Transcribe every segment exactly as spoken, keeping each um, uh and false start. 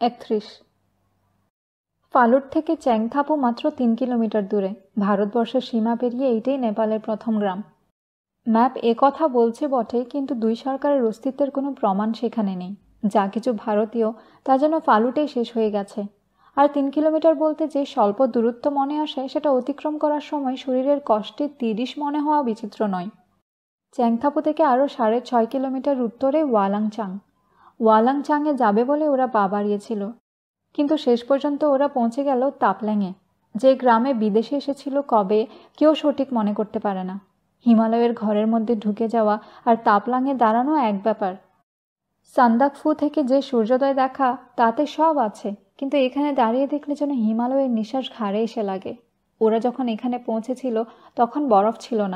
একত্রিশ। ফালুট থেকে চ্যাংথাপু মাত্র তিন কিলোমিটার দূরে। ভারতবর্ষের সীমা পেরিয়ে এইটাই নেপালের প্রথম গ্রাম। ম্যাপ একথা বলছে বটে, কিন্তু দুই সরকারের অস্তিত্বের কোনো প্রমাণ সেখানে নেই। যা কিছু ভারতীয় তা যেন ফালুটেই শেষ হয়ে গেছে। আর তিন কিলোমিটার বলতে যে স্বল্প দূরত্ব মনে আসে, সেটা অতিক্রম করার সময় শরীরের কষ্টে তিরিশ মনে হওয়া বিচিত্র নয়। চ্যাংথাপু থেকে আরও সাড়ে ছয় কিলোমিটার উত্তরে ওয়ালাংচাং। ওয়ালাংচাংয়ে যাবে বলে ওরা পা বাড়িয়েছিল, কিন্তু শেষ পর্যন্ত ওরা পৌঁছে গেল তাপল্যাঙে, যে গ্রামে বিদেশে এসেছিল কবে কেউ সঠিক মনে করতে পারে না। হিমালয়ের ঘরের মধ্যে ঢুকে যাওয়া আর তাপলাঙে দাঁড়ানো এক ব্যাপার। সান্দাকফু থেকে যে সূর্যোদয় দেখা, তাতে সব আছে, কিন্তু এখানে দাঁড়িয়ে দেখলে যেন হিমালয়ের নিঃশ্বাস ঘাড়ে এসে লাগে। ওরা যখন এখানে পৌঁছেছিল তখন বরফ ছিল না।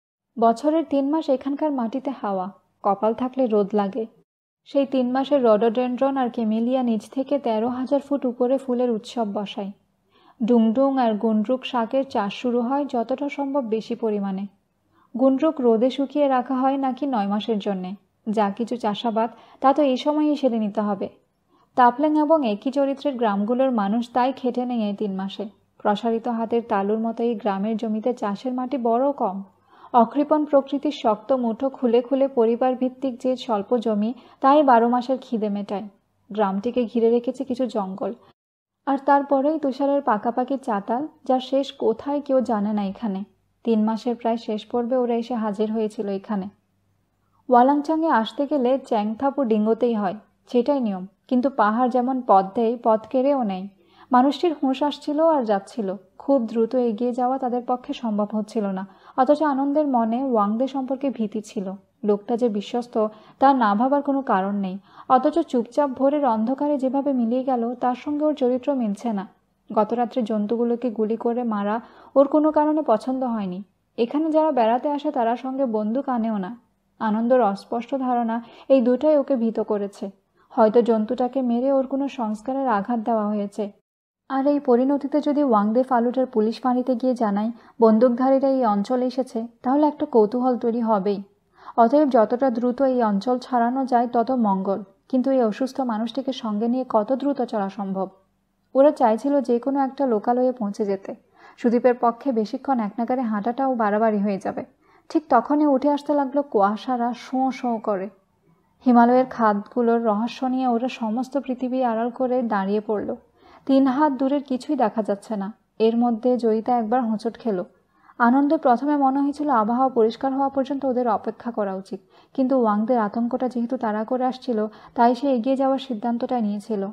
বছরের তিন মাস এখানকার মাটিতে হাওয়া, কপাল থাকলে রোদ লাগে। সেই তিন মাসের রডোডেন্ড্রন আর কেমেলিয়া নিচ থেকে তেরো হাজার ফুট উপরে ফুলের উৎসব বসায়। ডুংডুং আর গুন্ড্রুক শাকের চাষ শুরু হয় যতটা সম্ভব বেশি পরিমাণে। গুন্ড্রুক রোদে শুকিয়ে রাখা হয় নাকি নয় মাসের জন্যে। যা কিছু চাষাবাদ তা তো এই সময়ই সেরে নিতে হবে। তাপল্যাং এবং একই চরিত্রের গ্রামগুলোর মানুষ তাই খেটে নেই এই তিন মাসে। প্রসারিত হাতের তালুর মতো এই গ্রামের জমিতে চাষের মাটি বড় কম। অকৃপণ প্রকৃতির শক্ত মুঠো খুলে খুলে পরিবার ভিত্তিক যে স্বল্প জমি, তাই বারো মাসের খিদে মেটায়। গ্রামটিকে ঘিরে রেখেছে কিছু জঙ্গল, আর তারপরেই তুষারের পাকাপাকি চাতাল, যার শেষ কোথায় কেউ জানে না এখানে। তিন মাসের প্রায় শেষ পর্বে ওরা এসে হাজির হয়েছিল এখানে। ওয়ালাংচাংয়ে আসতে গেলে চ্যাংথাপু ডিঙ্গোতেই হয়, সেটাই নিয়ম। কিন্তু পাহাড় যেমন পথ দেয়, পথ কেড়েও নেয়। মানুষটির হুঁশ আসছিল আর যাচ্ছিল। খুব দ্রুত এগিয়ে যাওয়া তাদের পক্ষে সম্ভব হচ্ছিল না, অথচ আনন্দের মনে ওয়াংদে সম্পর্কে ভীতি ছিল। লোকটা যে বিশ্বস্ত তা না ভাবার কোনো কারণ নেই, অথচ চুপচাপ ভোরের অন্ধকারে যেভাবে মিলিয়ে গেল তার সঙ্গে ওর চরিত্র মিলছে না। গতরাত্রে জন্তুগুলোকে গুলি করে মারা ওর কোনো কারণে পছন্দ হয়নি। এখানে যারা বেড়াতে আসে তারা সঙ্গে বন্দুক আনেও না। আনন্দর অস্পষ্ট ধারণা এই দুটাই ওকে ভীত করেছে। হয়তো জন্তুটাকে মেরে ওর কোনো সংস্কারের আঘাত দেওয়া হয়েছে। আর এই পরিণতিতে যদি ওয়াংদে ফালুটের পুলিশ ফাঁড়িতে গিয়ে জানায় বন্দুকধারীরা এই অঞ্চলে এসেছে, তাহলে একটা কৌতূহল তৈরি হবেই। অতএব যতটা দ্রুত এই অঞ্চল ছাড়ানো যায় তত মঙ্গল। কিন্তু এই অসুস্থ মানুষটিকে সঙ্গে নিয়ে কত দ্রুত চলা সম্ভব? ওরা চাইছিল যে কোনো একটা লোকালয়ে পৌঁছে যেতে। সুদীপের পক্ষে বেশিক্ষণ এক নাগারে হাঁটাটাও বাড়াবাড়ি হয়ে যাবে। ঠিক তখনই উঠে আসতে লাগলো কুয়াশারা শোঁ শোঁ করে। হিমালয়ের খাদগুলোর রহস্য নিয়ে ওরা সমস্ত পৃথিবী আড়াল করে দাঁড়িয়ে পড়ল। তিন হাত দূরের কিছুই দেখা যাচ্ছে না। এর মধ্যে জয়িতা একবার হোঁচট খেল। আনন্দ প্রথমে মনে হয়েছিল আবহাওয়া পরিষ্কার হওয়া পর্যন্ত ওদের অপেক্ষা করা উচিত, কিন্তু ওয়াংদের আতঙ্কটা যেহেতু তাড়া করে আসছিল, তাই সে এগিয়ে যাওয়ার সিদ্ধান্তটা নিয়েছিল।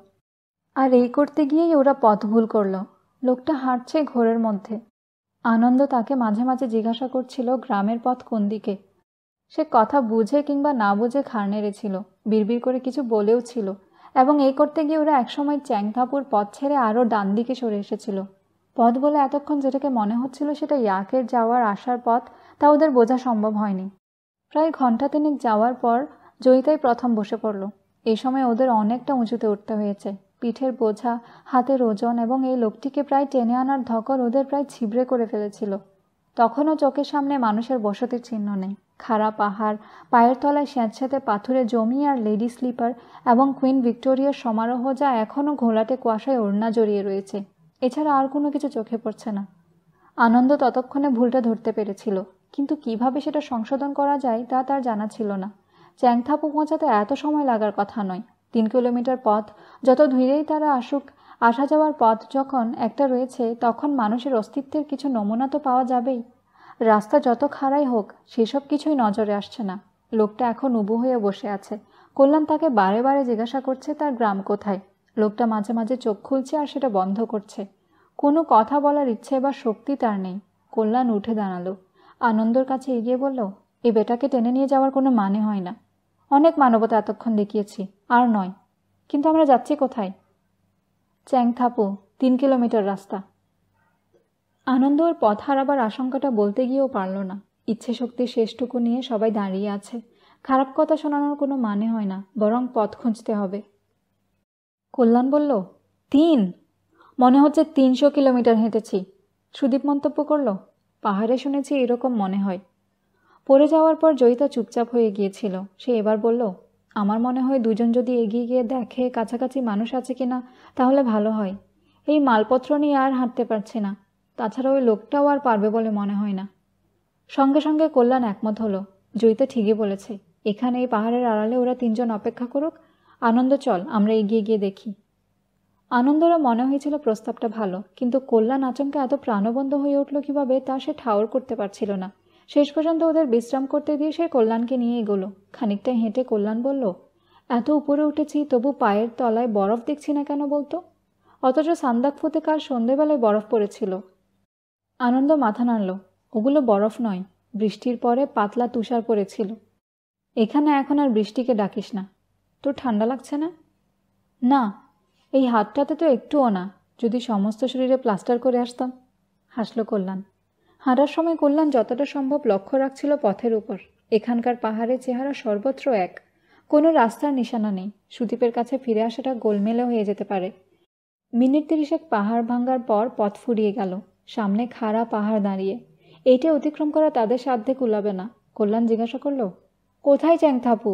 আর এই করতে গিয়েই ওরা পথ ভুল করল। লোকটা হাঁটছে ঘোরের মধ্যে। আনন্দ তাকে মাঝে মাঝে জিজ্ঞাসা করছিল গ্রামের পথ কোন দিকে। সে কথা বুঝে কিংবা না বুঝে ঘাড় নেড়েছিল, বিড়বিড় করে কিছু বলেও ছিল। এবং এই করতে গিয়ে ওরা একসময় চ্যাংথাপুর পথ ছেড়ে আরও ডান দিকে সরে এসেছিল। পথ বলে এতক্ষণ যেটাকে মনে হচ্ছিল সেটা ইয়াকের যাওয়ার আসার পথ, তা ওদের বোঝা সম্ভব হয়নি। প্রায় ঘন্টা তিনেক যাওয়ার পর জয়িতাই প্রথম বসে পড়ল। এই সময় ওদের অনেকটা উঁচুতে উঠতে হয়েছে। পিঠের বোঝা, হাতের ওজন এবং এই লোকটিকে প্রায় টেনে আনার ধকল ওদের প্রায় ছিবড়ে করে ফেলেছিল। তখনও চোখের সামনে মানুষের বসতির চিহ্ন নেই। খাড়া পাহাড়, পায়ের তলায় স্যাঁতস্যাঁতে পাথুরে জমি আর লেডি স্লিপার এবং কুইন ভিক্টোরিয়ার সমারোহ, যা এখনও ঘোলাটে কুয়াশায় ওড়না জড়িয়ে রয়েছে। এছাড়া আর কোনো কিছু চোখে পড়ছে না। আনন্দ ততক্ষণে ভুলটা ধরতে পেরেছিল, কিন্তু কিভাবে সেটা সংশোধন করা যায় তা তার জানা ছিল না। চ্যাংথাপু পৌঁছাতে এত সময় লাগার কথা নয়। তিন কিলোমিটার পথ, যত ধীরেই তারা আসুক, আসা যাওয়ার পথ যখন একটা রয়েছে, তখন মানুষের অস্তিত্বের কিছু নমুনা তো পাওয়া যাবেই। রাস্তা যত খাড়াই হোক, সেসব কিছুই নজরে আসছে না। লোকটা এখন উবু হয়ে বসে আছে। কল্যাণ তাকে বারে বারে জিজ্ঞাসা করছে তার গ্রাম কোথায়। লোকটা মাঝে মাঝে চোখ খুলছে আর সেটা বন্ধ করছে। কোনো কথা বলার ইচ্ছে বা শক্তি তার নেই। কল্যাণ উঠে দাঁড়ালো। আনন্দর কাছে এগিয়ে বলল, এ বেটাকে টেনে নিয়ে যাওয়ার কোনো মানে হয় না। অনেক মানবতা এতক্ষণ দেখিয়েছি, আর নয়। কিন্তু আমরা যাচ্ছি কোথায়? চ্যাংথাপু, তিন কিলোমিটার রাস্তা। আনন্দ ওর পথ হারাবার আশঙ্কাটা বলতে গিয়েও পারল না। ইচ্ছে শক্তির শেষটুকু নিয়ে সবাই দাঁড়িয়ে আছে। খারাপ কথা শোনানোর কোনো মানে হয় না, বরং পথ খুঁজতে হবে। কল্যাণ বলল, তিন? মনে হচ্ছে তিনশো কিলোমিটার হেঁটেছি। সুদীপ মন্তব্য করল, পাহাড়ে শুনেছি এরকম মনে হয়। পড়ে যাওয়ার পর জয়িতা চুপচাপ হয়ে গিয়েছিল। সে এবার বলল, আমার মনে হয় দুজন যদি এগিয়ে গিয়ে দেখে কাছাকাছি মানুষ আছে কিনা তাহলে ভালো হয়। এই মালপত্র নিয়ে আর হাঁটতে পারছি না। তাছাড়া ওই লোকটাও আর পারবে বলে মনে হয় না। সঙ্গে সঙ্গে কল্যাণ একমত হলো, জয়িতা ঠিকই বলেছে। এখানে এই পাহাড়ের আড়ালে ওরা তিনজন অপেক্ষা করুক। আনন্দ চল, আমরা এগিয়ে গিয়ে দেখি। আনন্দরা মনে হয়েছিল প্রস্তাবটা ভালো, কিন্তু কল্যাণ আচমকা এত প্রাণবন্ত হয়ে উঠল কীভাবে তা সে ঠাউর করতে পারছিল না। শেষ পর্যন্ত ওদের বিশ্রাম করতে দিয়ে সে কল্যাণকে নিয়ে এগোলো। খানিকটা হেঁটে কল্যাণ বলল, এত উপরে উঠেছি তবু পায়ের তলায় বরফ দেখছি না কেন বলতো? অথচ সান্দাকফুতে কাল সন্ধেবেলায় বরফ পড়েছিল। আনন্দ মাথা নাড়ল। ওগুলো বরফ নয়, বৃষ্টির পরে পাতলা তুষার পড়েছিল। এখানে এখন আর বৃষ্টিকে ডাকিস না। তোর ঠান্ডা লাগছে না? না, এই হাতটাতে তো একটুও না। যদি সমস্ত শরীরে প্লাস্টার করে আসতাম। হাসল কল্যাণ। হাঁটার সময় কল্যাণ যতটা সম্ভব লক্ষ্য রাখছিল পথের উপর। এখানকার পাহাড়ের চেহারা সর্বত্র এক, কোনো রাস্তার নিশানা নেই। সুদীপের কাছে ফিরে আসাটা গোলমেলে হয়ে যেতে পারে। মিনিট তিরিশেক পাহাড় ভাঙার পর পথ ফুরিয়ে গেল। সামনে খাড়া পাহাড় দাঁড়িয়ে। এইটা অতিক্রম করা তাদের সাধ্যে কুলাবে না। কল্যাণ জিজ্ঞাসা করল, কোথায় চ্যাংথাপু?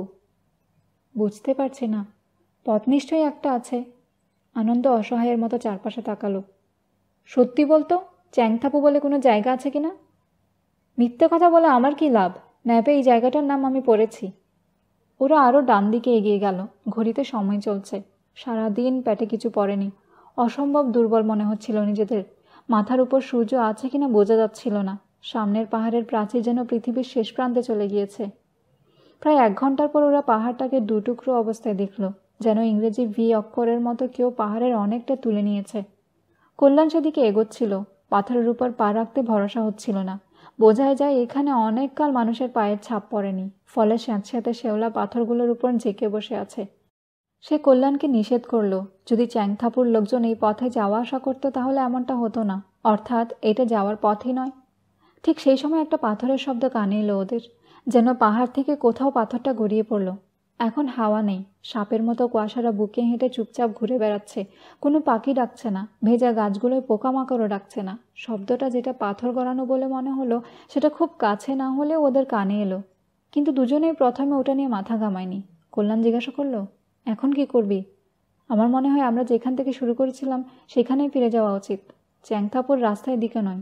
বুঝতে পারছি না। পথ নিশ্চয়ই একটা আছে। আনন্দ অসহায়ের মতো চারপাশে তাকালো। সত্যি বলতো, চ্যাংথাপু বলে কোনো জায়গা আছে কিনা? মিথ্যে কথা বলে আমার কি লাভ? ম্যাপে এই জায়গাটার নাম আমি পড়েছি। ওরা আরও ডান দিকে এগিয়ে গেল। ঘড়িতে সময় চলছে। সারাদিন পেটে কিছু পড়েনি। অসম্ভব দুর্বল মনে হচ্ছিল নিজেদের। মাথার উপর সূর্য আছে কিনা বোঝা যাচ্ছিল না। সামনের পাহাড়ের প্রাচীর যেন পৃথিবীর শেষ প্রান্তে চলে গিয়েছে। প্রায় এক ঘন্টার পর ওরা পাহাড়টাকে দুটুকরো অবস্থায় দেখল, যেন ইংরেজি ভি অক্ষরের মতো কেউ পাহাড়ের অনেকটা তুলে নিয়েছে। কল্যাণ সেদিকে এগোচ্ছিল। পাথরের উপর পা রাখতে ভরসা হচ্ছিল না। বোঝাই যায় এখানে অনেককাল মানুষের পায়ের ছাপ পড়েনি, ফলে স্যাঁতস্যাঁতে শেওলা পাথরগুলোর উপর জেঁকে বসে আছে। সে কল্যাণকে নিষেধ করল, যদি চ্যাংথাপুর লোকজন এই পথে যাওয়া আসা করতো তাহলে এমনটা হতো না, অর্থাৎ এটা যাওয়ার পথই নয়। ঠিক সেই সময় একটা পাথরের শব্দ কানে এলো ওদের, যেন পাহাড় থেকে কোথাও পাথরটা গড়িয়ে পড়ল। এখন হাওয়া নেই। সাপের মতো কুয়াশারা বুকে হেঁটে চুপচাপ ঘুরে বেড়াচ্ছে। কোনো পাখি ডাকছে না, ভেজা গাছগুলোয় পোকামাকড়ও ডাকছে না। শব্দটা যেটা পাথর গড়ানো বলে মনে হলো, সেটা খুব কাছে না হলেও ওদের কানে এলো। কিন্তু দুজনেই প্রথমে ওটা নিয়ে মাথা ঘামায়নি। কল্যাণ জিজ্ঞাসা করলো, এখন কি করবি? আমার মনে হয় আমরা যেখান থেকে শুরু করেছিলাম সেখানেই ফিরে যাওয়া উচিত। চ্যাংথাপুর রাস্তার দিকে নয়।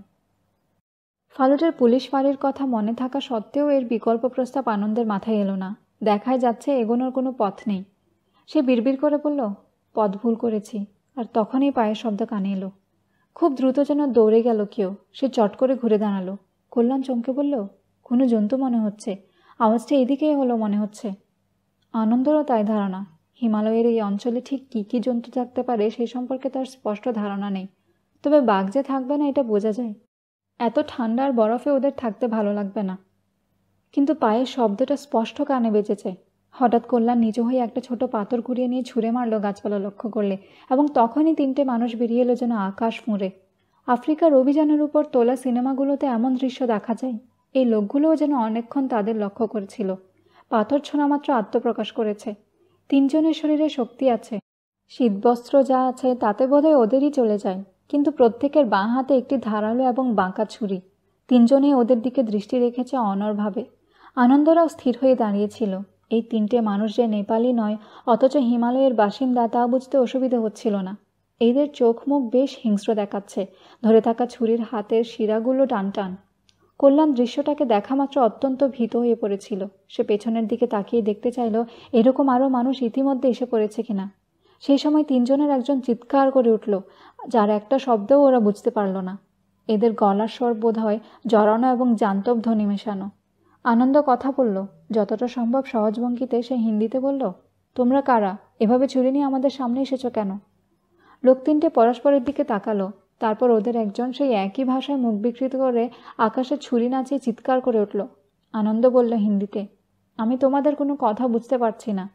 ফালুটের পুলিশ ফাঁড়ির কথা মনে থাকা সত্ত্বেও এর বিকল্প প্রস্তাব আনন্দের মাথায় এলো না। দেখাই যাচ্ছে এগোনোর কোনো পথ নেই। সে বিড়বিড় করে বলল, পথ ভুল করেছি। আর তখনই পায়ের শব্দ কানে এলো। খুব দ্রুত যেন দৌড়ে গেল কেউ। সে চট করে ঘুরে দাঁড়ালো। কল্যাণ চমকে বলল, কোনো জন্তু মনে হচ্ছে। আওয়াজটা এদিকেই হলো মনে হচ্ছে। আনন্দেরও তাই ধারণা। হিমালয়ের এই অঞ্চলে ঠিক কী কী জন্তু থাকতে পারে সেই সম্পর্কে তার স্পষ্ট ধারণা নেই। তবে বাঘ যে থাকবে না এটা বোঝা যায়। এত ঠান্ডার বরফে ওদের থাকতে ভালো লাগবে না। কিন্তু পায়ের শব্দটা স্পষ্ট কানে বেজেছে। হঠাৎ কল্যাণ নিচু হয়ে একটা ছোট পাথর কুড়িয়ে নিয়ে ছুঁড়ে মারল গাছপালা লক্ষ্য করলে, এবং তখনই তিনটে মানুষ বেরিয়ে এলো যেন আকাশ ফুঁড়ে। আফ্রিকার অভিযানের উপর তোলা সিনেমাগুলোতে এমন দৃশ্য দেখা যায়। এই লোকগুলোও যেন অনেকক্ষণ তাদের লক্ষ্য করেছিল। পাথর ছোঁড়া মাত্র আত্মপ্রকাশ করেছে। তিনজনের শরীরে শক্তি আছে। শীতবস্ত্র যা আছে তাতে বোধহয় ওদেরই চলে যায়। কিন্তু প্রত্যেকের বাঁ হাতে একটি ধারালো এবং বাঁকা ছুরি। তিনজনেই ওদের দিকে দৃষ্টি রেখেছে অনড়ভাবে। আনন্দরাও স্থির হয়ে দাঁড়িয়েছিল। এই তিনটে মানুষ যে নেপালি নয়, অথচ হিমালয়ের বাসিন্দা, তা বুঝতে অসুবিধা হচ্ছিল না। এদের চোখ মুখ বেশ হিংস্র দেখাচ্ছে। ধরে থাকা ছুরির হাতের শিরাগুলো টান টান। কল্যাণ দৃশ্যটাকে দেখা মাত্র অত্যন্ত ভীত হয়ে পড়েছিল। সে পেছনের দিকে তাকিয়ে দেখতে চাইল এরকম আরও মানুষ ইতিমধ্যে এসে পড়েছে কিনা। সেই সময় তিনজনের একজন চিৎকার করে উঠল, যার একটা শব্দও ওরা বুঝতে পারল না। এদের গলার স্বর বোধ হয় জড়ানো এবং জান্তব ধ্বনি মেশানো। আনন্দ কথা বলল, যতটা সম্ভব সহজ ভঙ্গিতে। সে হিন্দিতে বলল, তোমরা কারা? এভাবে ছুরি নিয়ে আমাদের সামনে এসেছো কেন? লোক তিনটে পরস্পরের দিকে তাকালো। তারপর ওদের একজন সেই একই ভাষায় মুখ বিকৃত করে আকাশে ছুরি নাচিয়ে চিৎকার করে উঠল। আনন্দ বলল হিন্দিতে, আমি তোমাদের কোনো কথা বুঝতে পারছি না।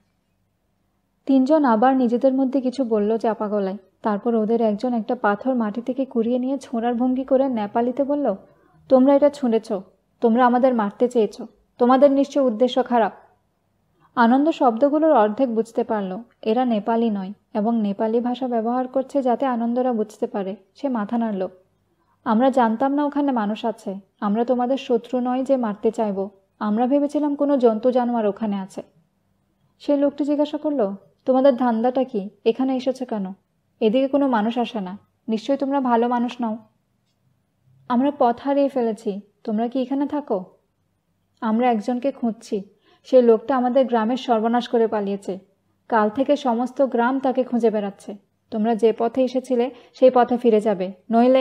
তিনজন আবার নিজেদের মধ্যে কিছু বলল চাপা গলায়। তারপর ওদের একজন একটা পাথর মাটি থেকে কুড়িয়ে নিয়ে ছোঁড়ার ভঙ্গি করে নেপালিতে বলল, তোমরা এটা ছুঁড়েছ। তোমরা আমাদের মারতে চেয়েছ। তোমাদের নিশ্চয় উদ্দেশ্য খারাপ। আনন্দ শব্দগুলোর অর্ধেক বুঝতে পারল। এরা নেপালি নয় এবং নেপালি ভাষা ব্যবহার করছে যাতে আনন্দরা বুঝতে পারে। সে মাথা নাড়ল। আমরা জানতাম না ওখানে মানুষ আছে। আমরা তোমাদের শত্রু নয় যে মারতে চাইব। আমরা ভেবেছিলাম কোনো জন্তু জানোয়ার ওখানে আছে। সেই লোকটি জিজ্ঞাসা করলো, তোমাদের ধান্দাটা কি? এখানে এসেছো কেন? এদিকে কোনো মানুষ আসে না, নিশ্চয়ই তোমরা ভালো মানুষ নও। আমরা পথ হারিয়ে ফেলেছি, তোমরা কি এখানে থাকো? আমরা একজনকে খুঁজছি, সেই লোকটা আমাদের গ্রামের সর্বনাশ করে পালিয়েছে। কাল থেকে সমস্ত গ্রাম তাকে খুঁজে বেড়াচ্ছে। তোমরা যে পথে এসেছিলে সেই পথে ফিরে যাবে, নইলে।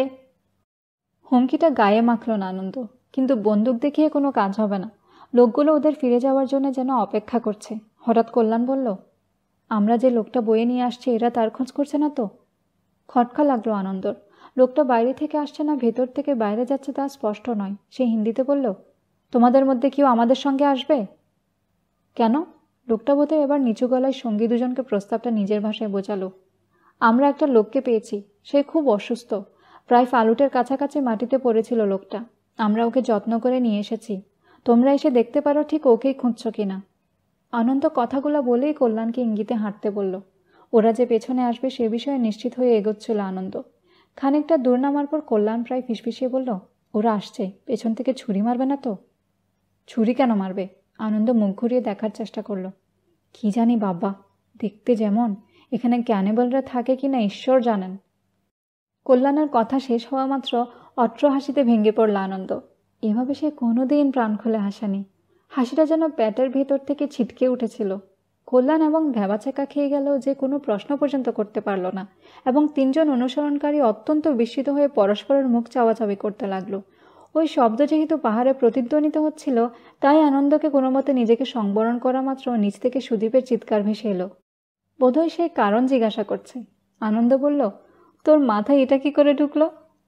হুমকিটা গায়ে মাখল না আনন্দ, কিন্তু বন্দুক দেখিয়ে কোনো কাজ হবে না। লোকগুলো ওদের ফিরে যাওয়ার জন্য যেন অপেক্ষা করছে। হঠাৎ কল্যাণ বলল, আমরা যে লোকটা বয়ে নিয়ে আসছি এরা তার খোঁজ করছে না তো? খটকা লাগলো আনন্দর। লোকটা বাইরে থেকে আসছে না ভেতর থেকে বাইরে যাচ্ছে তা স্পষ্ট নয়। সে হিন্দিতে বলল, তোমাদের মধ্যে কেউ আমাদের সঙ্গে আসবে? কেন? লোকটা বোধহয় এবার নিচু গলায় সঙ্গী দুজনকে প্রস্তাবটা নিজের ভাষায় বোঝালো। আমরা একটা লোককে পেয়েছি, সে খুব অসুস্থ, প্রায় ফালুটের কাছাকাছি মাটিতে পড়েছিল লোকটা। আমরা ওকে যত্ন করে নিয়ে এসেছি। তোমরা এসে দেখতে পারো ঠিক ওকেই খুঁজছ কিনা। আনন্দ কথাগুলো বলেই কল্যাণকে ইঙ্গিতে হাঁটতে বলল। ওরা যে পেছনে আসবে সে বিষয়ে নিশ্চিত হয়ে এগোচ্ছিল আনন্দ। খানিকটা দূর নামার পর কল্যাণ প্রায় ফিসফিসিয়ে বলল, ওরা আসছে, পেছন থেকে ছুরি মারবে না তো? ছুরি কেন মারবে? আনন্দ মুখ ঘুরিয়ে দেখার চেষ্টা করলো। কি জানি বাবা, দেখতে যেমন, এখানে ক্যানিবালরা থাকে কিনা ঈশ্বর জানেন। কল্যাণের কথা শেষ হওয়া মাত্র অট্র হাসিতে ভেঙে পড়ল আনন্দ। এভাবে সে কোনোদিন প্রাণ খুলে হাসেনি। হাসিটা যেন পেটের ভেতর থেকে ছিটকে উঠেছিল। কল্যাণ এবং ভ্যাবাচেকা খেয়ে গেল যে কোনো প্রশ্ন পর্যন্ত করতে পারল না, এবং তিনজন অনুসরণকারী অত্যন্ত বিস্মিত হয়ে পরস্পরের মুখ চাওয়াচাওয়ি করতে লাগলো। ওই শব্দ যেহেতু পাহাড়ে প্রতিধ্বনিত হচ্ছিল, তাই আনন্দকে কোনো মতে নিজেকে সংবরণ করা মাত্র নিচ থেকে সুদীপের চিৎকার ভেসে এলো। বোধহয় সে কারণ জিজ্ঞাসা করছে। আনন্দ বলল, তোর মাথায় এটা কি করে ঢুকলো?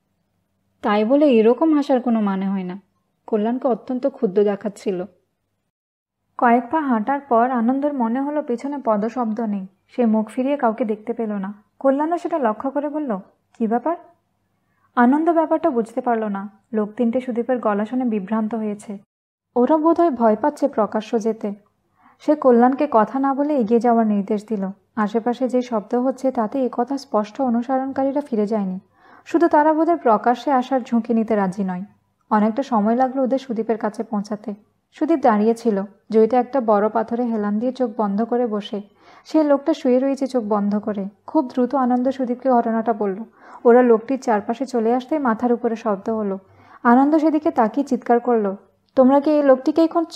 তাই বলে এরকম হাসার কোনো মানে হয় না। কল্যাণকে অত্যন্ত ক্ষুদ্র দেখাচ্ছিল। কয়েক পা হাঁটার পর আনন্দের মনে হলো পেছনে পদশব্দ নেই। সে মুখ ফিরিয়ে কাউকে দেখতে পেল না। কল্যাণও সেটা লক্ষ্য করে বলল, কি ব্যাপার? আনন্দ ব্যাপারটা বুঝতে পারল না। লোক তিনটে সুদীপের গলা শুনে বিভ্রান্ত হয়েছে। ওরা বোধহয় ভয় পাচ্ছে প্রকাশ্য যেতে। সে কল্যাণকে কথা না বলে এগিয়ে যাওয়ার নির্দেশ দিল। আশেপাশে যে শব্দ হচ্ছে তাতে একথা স্পষ্ট অনুসরণকারীরা ফিরে যায়নি, শুধু তারা বোধহয় প্রকাশ্যে আসার ঝুঁকি নিতে রাজি নয়। অনেকটা সময় লাগলো ওদের সুদীপের কাছে পৌঁছাতে। সুদীপ দাঁড়িয়েছিল, জয়িতা একটা বড় পাথরে হেলান দিয়ে চোখ বন্ধ করে বসে। সে লোকটা শুয়ে রয়েছে চোখ বন্ধ করে। খুব দ্রুত আনন্দ সুদীপকে ঘটনাটা বলল। ওরা লোকটির চারপাশে চলে আসতেই মাথার উপরে শব্দ হলো। আনন্দ সেদিকে তাকিয়ে চিৎকার করলো, তোমরা কি এই লোকটিকেই খুঁজছ?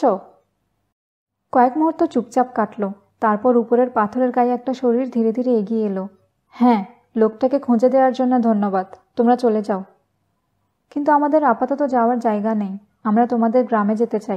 কয়েক মুহূর্ত চুপচাপ কাটল। তারপর উপরের পাথরের গায়ে একটা শরীর ধীরে ধীরে এগিয়ে এলো। হ্যাঁ, লোকটাকে খুঁজে দেওয়ার জন্য ধন্যবাদ, তোমরা চলে যাও। কিন্তু আমাদের আপাতত যাওয়ার জায়গা নেই, আমরা তোমাদের গ্রামে যেতে চাই।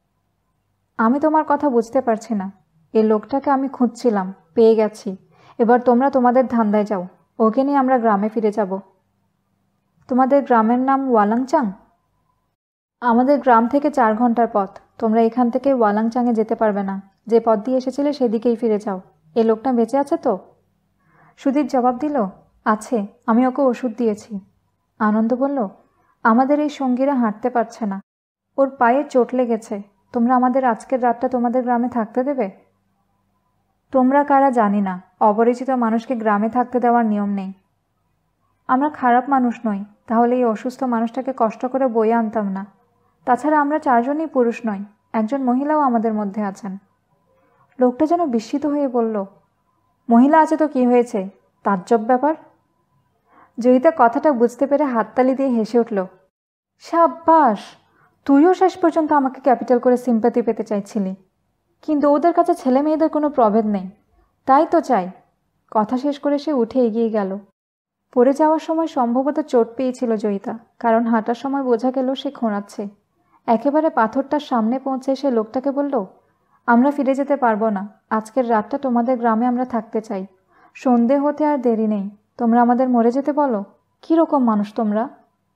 আমি তোমার কথা বুঝতে পারছি না। এই লোকটাকে আমি খুঁজছিলাম, পেয়ে গেছি। এবার তোমরা তোমাদের ধান্দায় যাও, ওকে নিয়ে আমরা গ্রামে ফিরে যাব। তোমাদের গ্রামের নাম ওয়ালাংচাং? আমাদের গ্রাম থেকে চার ঘন্টার পথ। তোমরা এখান থেকে ওয়ালাংচাংয়ে যেতে পারবে না। যে পথ দিয়ে এসেছিলে সেদিকেই ফিরে যাও। এ লোকটা বেঁচে আছে তো? সুদীপ জবাব দিল, আছে, আমি ওকে ওষুধ দিয়েছি। আনন্দ বলল, আমাদের এই সঙ্গীরা হাঁটতে পারছে না, ওর পায়ে চোট লেগেছে। তোমরা আমাদের আজকের রাতটা তোমাদের গ্রামে থাকতে দেবে? তোমরা কারা জানি না, অপরিচিত মানুষকে গ্রামে থাকতে দেওয়ার নিয়ম নেই। আমরা খারাপ মানুষ নই, তাহলে এই অসুস্থ মানুষটাকে কষ্ট করে বয়ে আনতাম না। তাছাড়া আমরা চারজনই পুরুষ নই, একজন মহিলাও আমাদের মধ্যে আছেন। লোকটা যেন বিস্মিত হয়ে বলল, মহিলা আছে তো কি হয়েছে, তাজ্জব ব্যাপার। জয়িতা কথাটা বুঝতে পেরে হাততালি দিয়ে হেসে উঠল। সাব্বাস, তুইও শেষ পর্যন্ত আমাকে ক্যাপিটাল করে সিম্প্যাথি পেতে চাইছিলি, কিন্তু ওদের কাছে ছেলে মেয়েদের কোনো প্রভেদ নেই, তাই তো চাই। কথা শেষ করে সে উঠে এগিয়ে গেল। পড়ে যাওয়ার সময় সম্ভবত চোট পেয়েছিল জয়িতা, কারণ হাঁটার সময় বোঝা গেল সে খোঁড়াচ্ছে। একেবারে পাথরটার সামনে পৌঁছে সে লোকটাকে বলল, আমরা ফিরে যেতে পারবো না, আজকের রাতটা তোমাদের গ্রামে আমরা থাকতে চাই। সন্ধে হতে আর দেরি নেই, তোমরা আমাদের মরে যেতে বলো? কীরকম মানুষ তোমরা?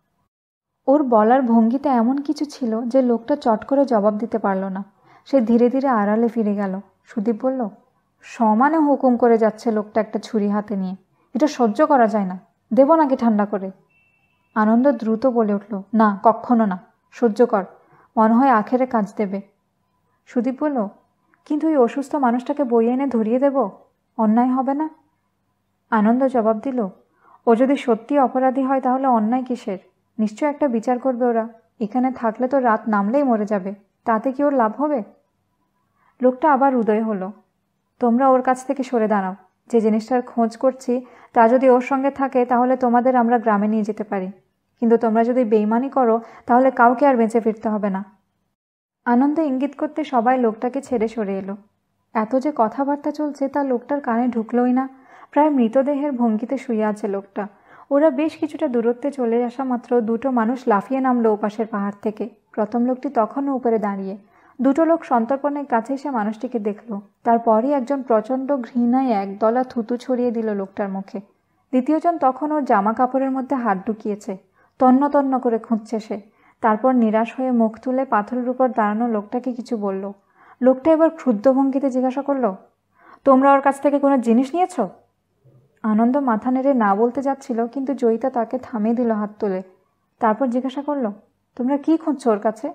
ওর বলার ভঙ্গিতে এমন কিছু ছিল যে লোকটা চট করে জবাব দিতে পারল না। সে ধীরে ধীরে আড়ালে ফিরে গেল। সুদীপ বলল, সমানে হুকুম করে যাচ্ছে লোকটা একটা ছুরি হাতে নিয়ে, এটা সহ্য করা যায় না, দেব নাকি ঠান্ডা করে? আনন্দ দ্রুত বলে উঠল, না, কখনো না, সহ্য কর, মনে হয় আখেরে কাজ দেবে। সুদীপ বলল, কিন্তু ওই অসুস্থ মানুষটাকে বইয়ে এনে ধরিয়ে দেব, অন্যায় হবে না? আনন্দ জবাব দিল, ও যদি সত্যি অপরাধী হয় তাহলে অন্যায় কিসের? নিশ্চয় একটা বিচার করবে ওরা। এখানে থাকলে তো রাত নামলেই মরে যাবে, তাতে কি ওর লাভ হবে? লোকটা আবার উদয় হলো। তোমরা ওর কাছ থেকে সরে দাঁড়াও। যে জিনিসটার খোঁজ করছি তা যদি ওর সঙ্গে থাকে তাহলে তোমাদের আমরা গ্রামে নিয়ে যেতে পারি, কিন্তু তোমরা যদি বেইমানি করো তাহলে কাউকে আর বেঁচে ফিরতে হবে না। আনন্দে ইঙ্গিত করতে সবাই লোকটাকে ছেড়ে সরে এলো। এত যে কথাবার্তা চলছে তা লোকটার কানে ঢুকলোই না। প্রায় মৃতদেহের ভঙ্গিতে শুয়ে আছে লোকটা। ওরা বেশ কিছুটা দূরত্বে চলে আসা মাত্র দুটো মানুষ লাফিয়ে নামলো ওপাশের পাহাড় থেকে। প্রথম লোকটি তখনও উপরে দাঁড়িয়ে। দুটো লোক সন্তর্পণের কাছে এসে মানুষটিকে দেখল। তারপরই একজন প্রচণ্ড ঘৃণায় একদলা থুতু ছড়িয়ে দিল লোকটার মুখে। দ্বিতীয়জন তখন ওর জামা কাপড়ের মধ্যে হাত ঢুকিয়েছে। তন্ন তন্ন করে খুঁজছে সে। তারপর নিরাশ হয়ে মুখ তুলে পাথরের উপর দাঁড়ানো লোকটাকে কিছু বলল। লোকটা এবার ক্ষুব্ধ ভঙ্গিতে জিজ্ঞাসা করলো, তোমরা ওর কাছ থেকে কোনো জিনিস নিয়েছ? আনন্দ মাথা নেড়ে না বলতে যাচ্ছিল, কিন্তু জয়িতা তাকে থামিয়ে দিল হাত তুলে। তারপর জিজ্ঞাসা করলো, তোমরা কি খুঁজছো ওর কাছে?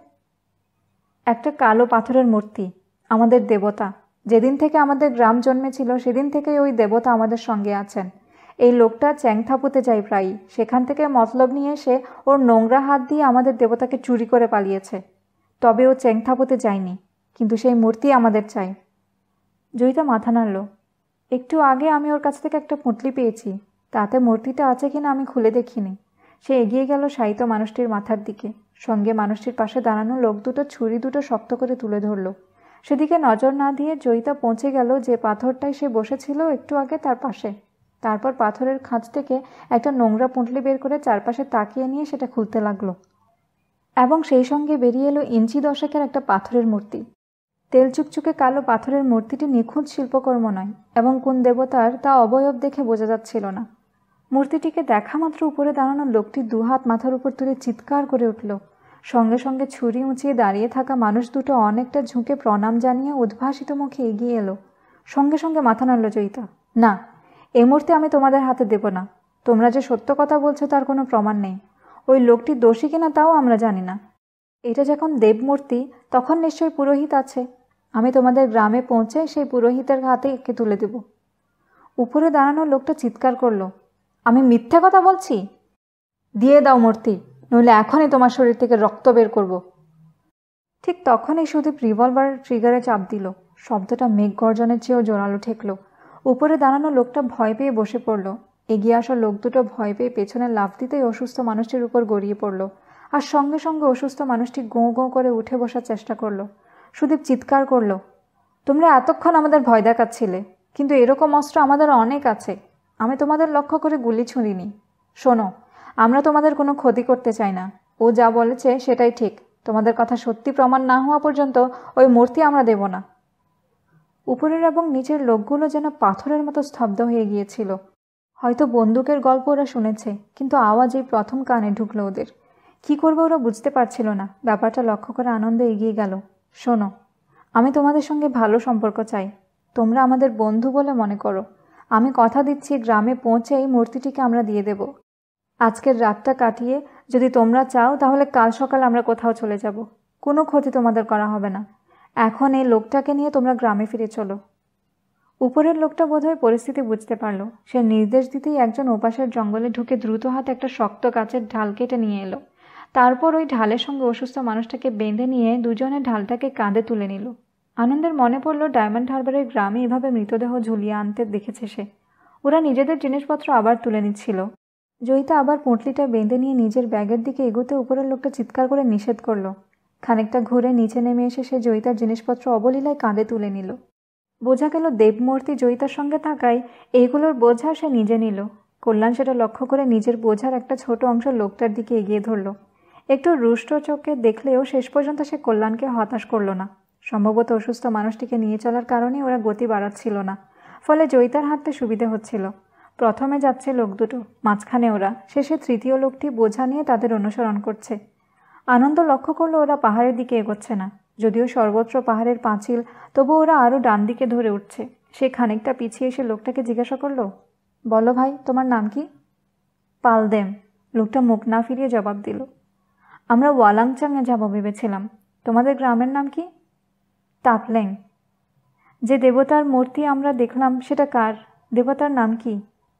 একটা কালো পাথরের মূর্তি, আমাদের দেবতা। যেদিন থেকে আমাদের গ্রাম জন্মেছিল সেদিন থেকেই ওই দেবতা আমাদের সঙ্গে আছেন। এই লোকটা চ্যাংথাপুতে যায় প্রায়ই, সেখান থেকে মতলব নিয়ে এসে ওর নোংরা হাত দিয়ে আমাদের দেবতাকে চুরি করে পালিয়েছে। তবে ও চ্যাংথাপুতে যায়নি, কিন্তু সেই মূর্তি আমাদের চাই। জয়িতা মাথা নাড়ল। একটু আগে আমি ওর কাছ থেকে একটা পুঁটলি পেয়েছি, তাতে মূর্তিটা আছে কিনা আমি খুলে দেখিনি। সে এগিয়ে গেল শায়িত মানুষটির মাথার দিকে। সঙ্গে মানুষটির পাশে দাঁড়ানো লোক দুটো ছুরি দুটো শক্ত করে তুলে ধরল। সেদিকে নজর না দিয়ে জয়িতা পৌঁছে গেল যে পাথরটায় সে বসেছিল একটু আগে, তার পাশে। তারপর পাথরের খাঁজ থেকে একটা নোংরা পুঁটলি বের করে চারপাশে তাকিয়ে নিয়ে সেটা খুলতে লাগলো, এবং সেই সঙ্গে বেরিয়ে এলো ইঞ্চি দশেকের একটা পাথরের মূর্তি। তেল চুকচুকে কালো পাথরের মূর্তিটি নিখুঁত শিল্পকর্ম নয়, এবং কোন দেবতার তা অবয়ব দেখে বোঝা যাচ্ছিল না। মূর্তিটিকে দেখা মাত্র উপরে দাঁড়ানো লোকটি দুহাত মাথার উপর তুলে চিৎকার করে উঠল। সঙ্গে সঙ্গে ছুরি উঁচিয়ে দাঁড়িয়ে থাকা মানুষ দুটো অনেকটা ঝুঁকে প্রণাম জানিয়ে উদ্ভাসিত মুখে এগিয়ে এলো। সঙ্গে সঙ্গে মাথা নাড়ল জয়িতা। না, এই মূর্তি আমি তোমাদের হাতে দেব না। তোমরা যে সত্য কথা বলছো তার কোনো প্রমাণ নেই। ওই লোকটি দোষী কিনা তাও আমরা জানি না। এটা যখন দেবমূর্তি, তখন নিশ্চয়ই পুরোহিত আছে। আমি তোমাদের গ্রামে পৌঁছে সেই পুরোহিতের হাতে একে তুলে দেব। উপরে দাঁড়ানো লোকটা চিৎকার করলো, আমি মিথ্যা কথা বলছি? দিয়ে দাও মূর্তি, নইলে এখনই তোমার শরীর থেকে রক্ত বের করব। ঠিক তখনই সুদীপ রিভলভার ট্রিগারে চাপ দিল। শব্দটা মেঘ গর্জনের চেয়েও জোরালো ঠেকল। উপরে দাঁড়ানো লোকটা ভয় পেয়ে বসে পড়ল। এগিয়ে আসা লোক দুটো ভয় পেয়ে পেছনে লাফ দিতেই অসুস্থ মানুষটির উপর গড়িয়ে পড়ল, আর সঙ্গে সঙ্গে অসুস্থ মানুষটি গোঁ গোঁ করে উঠে বসার চেষ্টা করলো। সুদীপ চিৎকার করলো, তোমরা এতক্ষণ আমাদের ভয় দেখাচ্ছিলে, কিন্তু এরকম অস্ত্র আমাদের অনেক আছে। আমি তোমাদের লক্ষ্য করে গুলি ছুঁড়িনি। শোনো, আমরা তোমাদের কোনো ক্ষতি করতে চাই না। ও যা বলেছে সেটাই ঠিক। তোমাদের কথা সত্যি প্রমাণ না হওয়া পর্যন্ত ওই মূর্তি আমরা দেব না। উপরের এবং নিচের লোকগুলো যেন পাথরের মতো স্তব্ধ হয়ে গিয়েছিল। হয়তো বন্দুকের গল্প ওরা শুনেছে, কিন্তু আওয়াজ এই প্রথম কানে ঢুকলো ওদের। কি করবে ওরা বুঝতে পারছিল না। ব্যাপারটা লক্ষ্য করে আনন্দ এগিয়ে গেল। শোনো, আমি তোমাদের সঙ্গে ভালো সম্পর্ক চাই। তোমরা আমাদের বন্ধু বলে মনে করো। আমি কথা দিচ্ছি, গ্রামে পৌঁছে এই মূর্তিটিকে আমরা দিয়ে দেব। আজকের রাতটা কাটিয়ে যদি তোমরা চাও তাহলে কাল সকাল আমরা কোথাও চলে যাব। কোনো ক্ষতি তোমাদের করা হবে না। এখন এই লোকটাকে নিয়ে তোমরা গ্রামে ফিরে চলো। উপরের লোকটা বোধহয় পরিস্থিতি বুঝতে পারলো। সে নির্দেশ দিতেই একজন ওপাশের জঙ্গলে ঢুকে দ্রুত হাতে একটা শক্ত গাছের ঢাল কেটে নিয়ে এলো। তারপর ওই ঢালের সঙ্গে অসুস্থ মানুষটাকে বেঁধে নিয়ে দুজনে ঢালটাকে কাঁধে তুলে নিল। আনন্দের মনে পড়ল ডায়মন্ড হারবারের গ্রামে এভাবে মৃতদেহ ঝুলিয়ে আনতে দেখেছে সে। ওরা নিজেদের জিনিসপত্র আবার তুলে নিচ্ছিল। জয়িতা আবার পুঁটলিটা বেঁধে নিয়ে নিজের ব্যাগের দিকে এগোতে উপরের লোকটা চিৎকার করে নিষেধ করলো। খানিকটা ঘুরে নিচে নেমে এসে সে জয়িতার জিনিসপত্র অবলীলায় কাঁধে তুলে নিল। বোঝা গেল দেবমূর্তি জয়িতার সঙ্গে থাকায় এইগুলোর বোঝা সে নিজে নিল। কল্যাণ সেটা লক্ষ্য করে নিজের বোঝার একটা ছোট অংশ লোকটার দিকে এগিয়ে ধরল। একটু রুষ্ট চোখে দেখলেও শেষ পর্যন্ত সে কল্যাণকে হতাশ করল না। সম্ভবত অসুস্থ মানুষটিকে নিয়ে চলার কারণে ওরা গতি বাড়াচ্ছিল না, ফলে জয়িতার হাঁটতে সুবিধে হচ্ছিল। প্রথমে যাচ্ছে লোক দুটো, মাঝখানে ওরা, শেষে তৃতীয় লোকটি বোঝা নিয়ে তাদের অনুসরণ করছে। আনন্দ লক্ষ্য করলো ওরা পাহাড়ের দিকে এগোচ্ছে না। যদিও সর্বত্র পাহাড়ের পাঁচিল, তবু ওরা আরও ডান দিকে ধরে উঠছে। সে খানিকটা পিছিয়ে এসে লোকটাকে জিজ্ঞাসা করলো, বলো ভাই, তোমার নাম কি? পালদেম। লোকটা মুখ না ফিরিয়ে জবাব দিল। আমরা ওয়ালাংচাংয়ে যাব ভেবেছিলাম। তোমাদের গ্রামের নাম কি? তাপলেং। যে দেবতার মূর্তি আমরা দেখলাম সেটা কার? দেবতার নাম কি?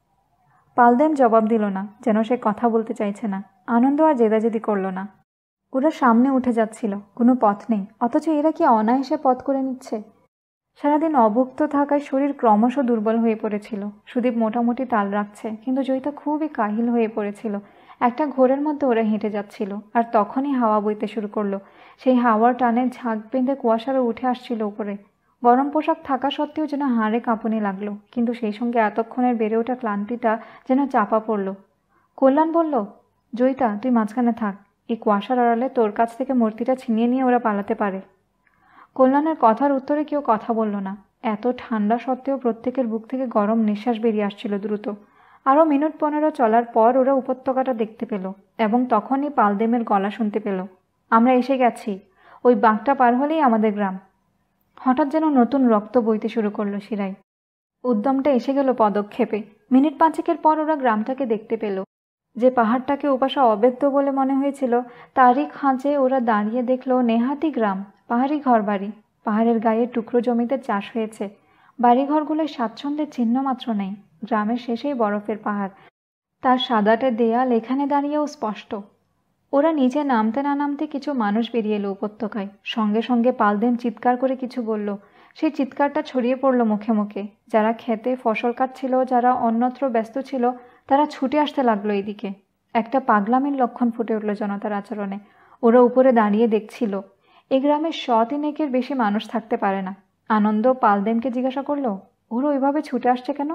পালদেম জবাব দিল না, যেন সে কথা বলতে চাইছে না। আনন্দ আর জেদাজেদি করল না। ওরা সামনে উঠে যাচ্ছিল, কোনো পথ নেই, অথচ এরা কি অনায়াসে পথ করে নিচ্ছে। সারাদিন অভুক্ত থাকায় শরীর ক্রমশ দুর্বল হয়ে পড়েছিল। সুদীপ মোটামুটি তাল রাখছে, কিন্তু জয়িতা খুবই কাহিল হয়ে পড়েছিল। একটা ঘোরের মধ্যে ওরা হেঁটে যাচ্ছিল, আর তখনই হাওয়া বইতে শুরু করলো। সেই হাওয়ার টানে ঝাঁক বেঁধে কুয়াশারও উঠে আসছিল উপরে। গরম পোশাক থাকা সত্ত্বেও যেন হাড়ে কাঁপুনি লাগলো, কিন্তু সেই সঙ্গে এতক্ষণের বেড়ে ওঠা ক্লান্তিটা যেন চাপা পড়ল। কল্যাণ বলল, জয়িতা তুই মাঝখানে থাক, এই কুয়াশার আড়ালে তোর কাছ থেকে মূর্তিটা ছিনিয়ে নিয়ে ওরা পালাতে পারে। কল্যাণের কথার উত্তরে কেউ কথা বলল না। এত ঠান্ডা সত্ত্বেও প্রত্যেকের বুক থেকে গরম নিঃশ্বাস বেরিয়ে আসছিল দ্রুত। আরও মিনিট পনেরো চলার পর ওরা উপত্যকাটা দেখতে পেল, এবং তখনই পালদেমের গলা শুনতে পেল, আমরা এসে গেছি, ওই বাঁকটা পার হলেই আমাদের গ্রাম। হঠাৎ যেন নতুন রক্ত বইতে শুরু করলো শিরায়। উদ্যমটা এসে গেল পদক্ষেপে। মিনিট পাঁচেকের পর ওরা গ্রামটাকে দেখতে পেল। যে পাহাড়টাকে ওপাশে অবেদ্য বলে মনে হয়েছিল, তারই খাঁজে ওরা দাঁড়িয়ে দেখল নেহাতি গ্রাম, পাহাড়ি ঘরবাড়ি। পাহাড়ের গায়ে টুকরো জমিতে চাষ হয়েছে। বাড়িঘরগুলোয় স্বাচ্ছন্দ্যের চিহ্ন মাত্র নেই। গ্রামের শেষেই বরফের পাহাড়, তার সাদাটে দেয়াল এখানে দাঁড়িয়েও স্পষ্ট। ওরা নিচে নামতে না নামতে কিছু মানুষ বেরিয়ে এলো উপত্যকায়। সঙ্গে সঙ্গে পালদেম চিৎকার করে কিছু বলল। সেই চিৎকারটা ছড়িয়ে পড়ল মুখে মুখে। যারা খেতে ফসল কাটছিল, যারা অন্যত্র ব্যস্ত ছিল, তারা ছুটে আসতে লাগলো এদিকে। একটা পাগলামির লক্ষণ ফুটে উঠল জনতার আচরণে। ওরা উপরে দাঁড়িয়ে দেখছিল। এই গ্রামে শ তিনেকের বেশি মানুষ থাকতে পারে না। আনন্দ পালদেমকে জিজ্ঞাসা করলো, ওরা ওইভাবে ছুটে আসছে কেন?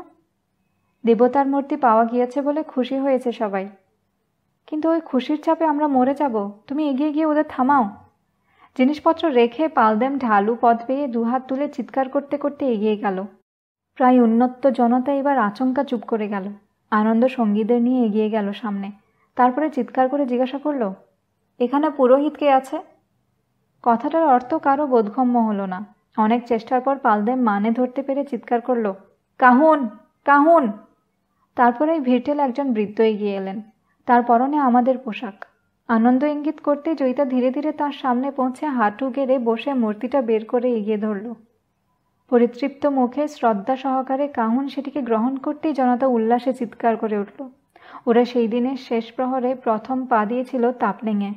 দেবতার মূর্তি পাওয়া গিয়েছে বলে খুশি হয়েছে সবাই। কিন্তু ওই খুশির চাপে আমরা মরে যাব। তুমি এগিয়ে গিয়ে ওদের থামাও। জিনিসপত্র রেখে পালদেম ঢালু পথ পেয়ে দুহাত তুলে চিৎকার করতে করতে এগিয়ে গেল। প্রায় উন্মত্ত জনতা এবার আচমকা চুপ করে গেল। আনন্দ সঙ্গীদের নিয়ে এগিয়ে গেল সামনে। তারপরে চিৎকার করে জিজ্ঞাসা করল, এখানে পুরোহিত কে আছে? কথাটার অর্থ কারো বোধগম্য হলো না। অনেক চেষ্টার পর পালদেম মানে ধরতে পেরে চিৎকার করল, কাহুন, কাহুন। তারপরে ভিড়টেল একজন বৃদ্ধ এগিয়ে এলেন। তার পরনে আমাদের পোশাক। আনন্দ ইঙ্গিত করতে জয়িতা ধীরে ধীরে তার সামনে পৌঁছে হাঁটু গেড়ে বসে মূর্তিটা বের করে এগিয়ে ধরল। পরিতৃপ্ত মুখে শ্রদ্ধা সহকারে কাহুন সেটিকে গ্রহণ করতেই জনতা উল্লাসে চিৎকার করে উঠল। ওরা সেই দিনের শেষ প্রহরে প্রথম পা দিয়েছিল তাপলিংয়ে।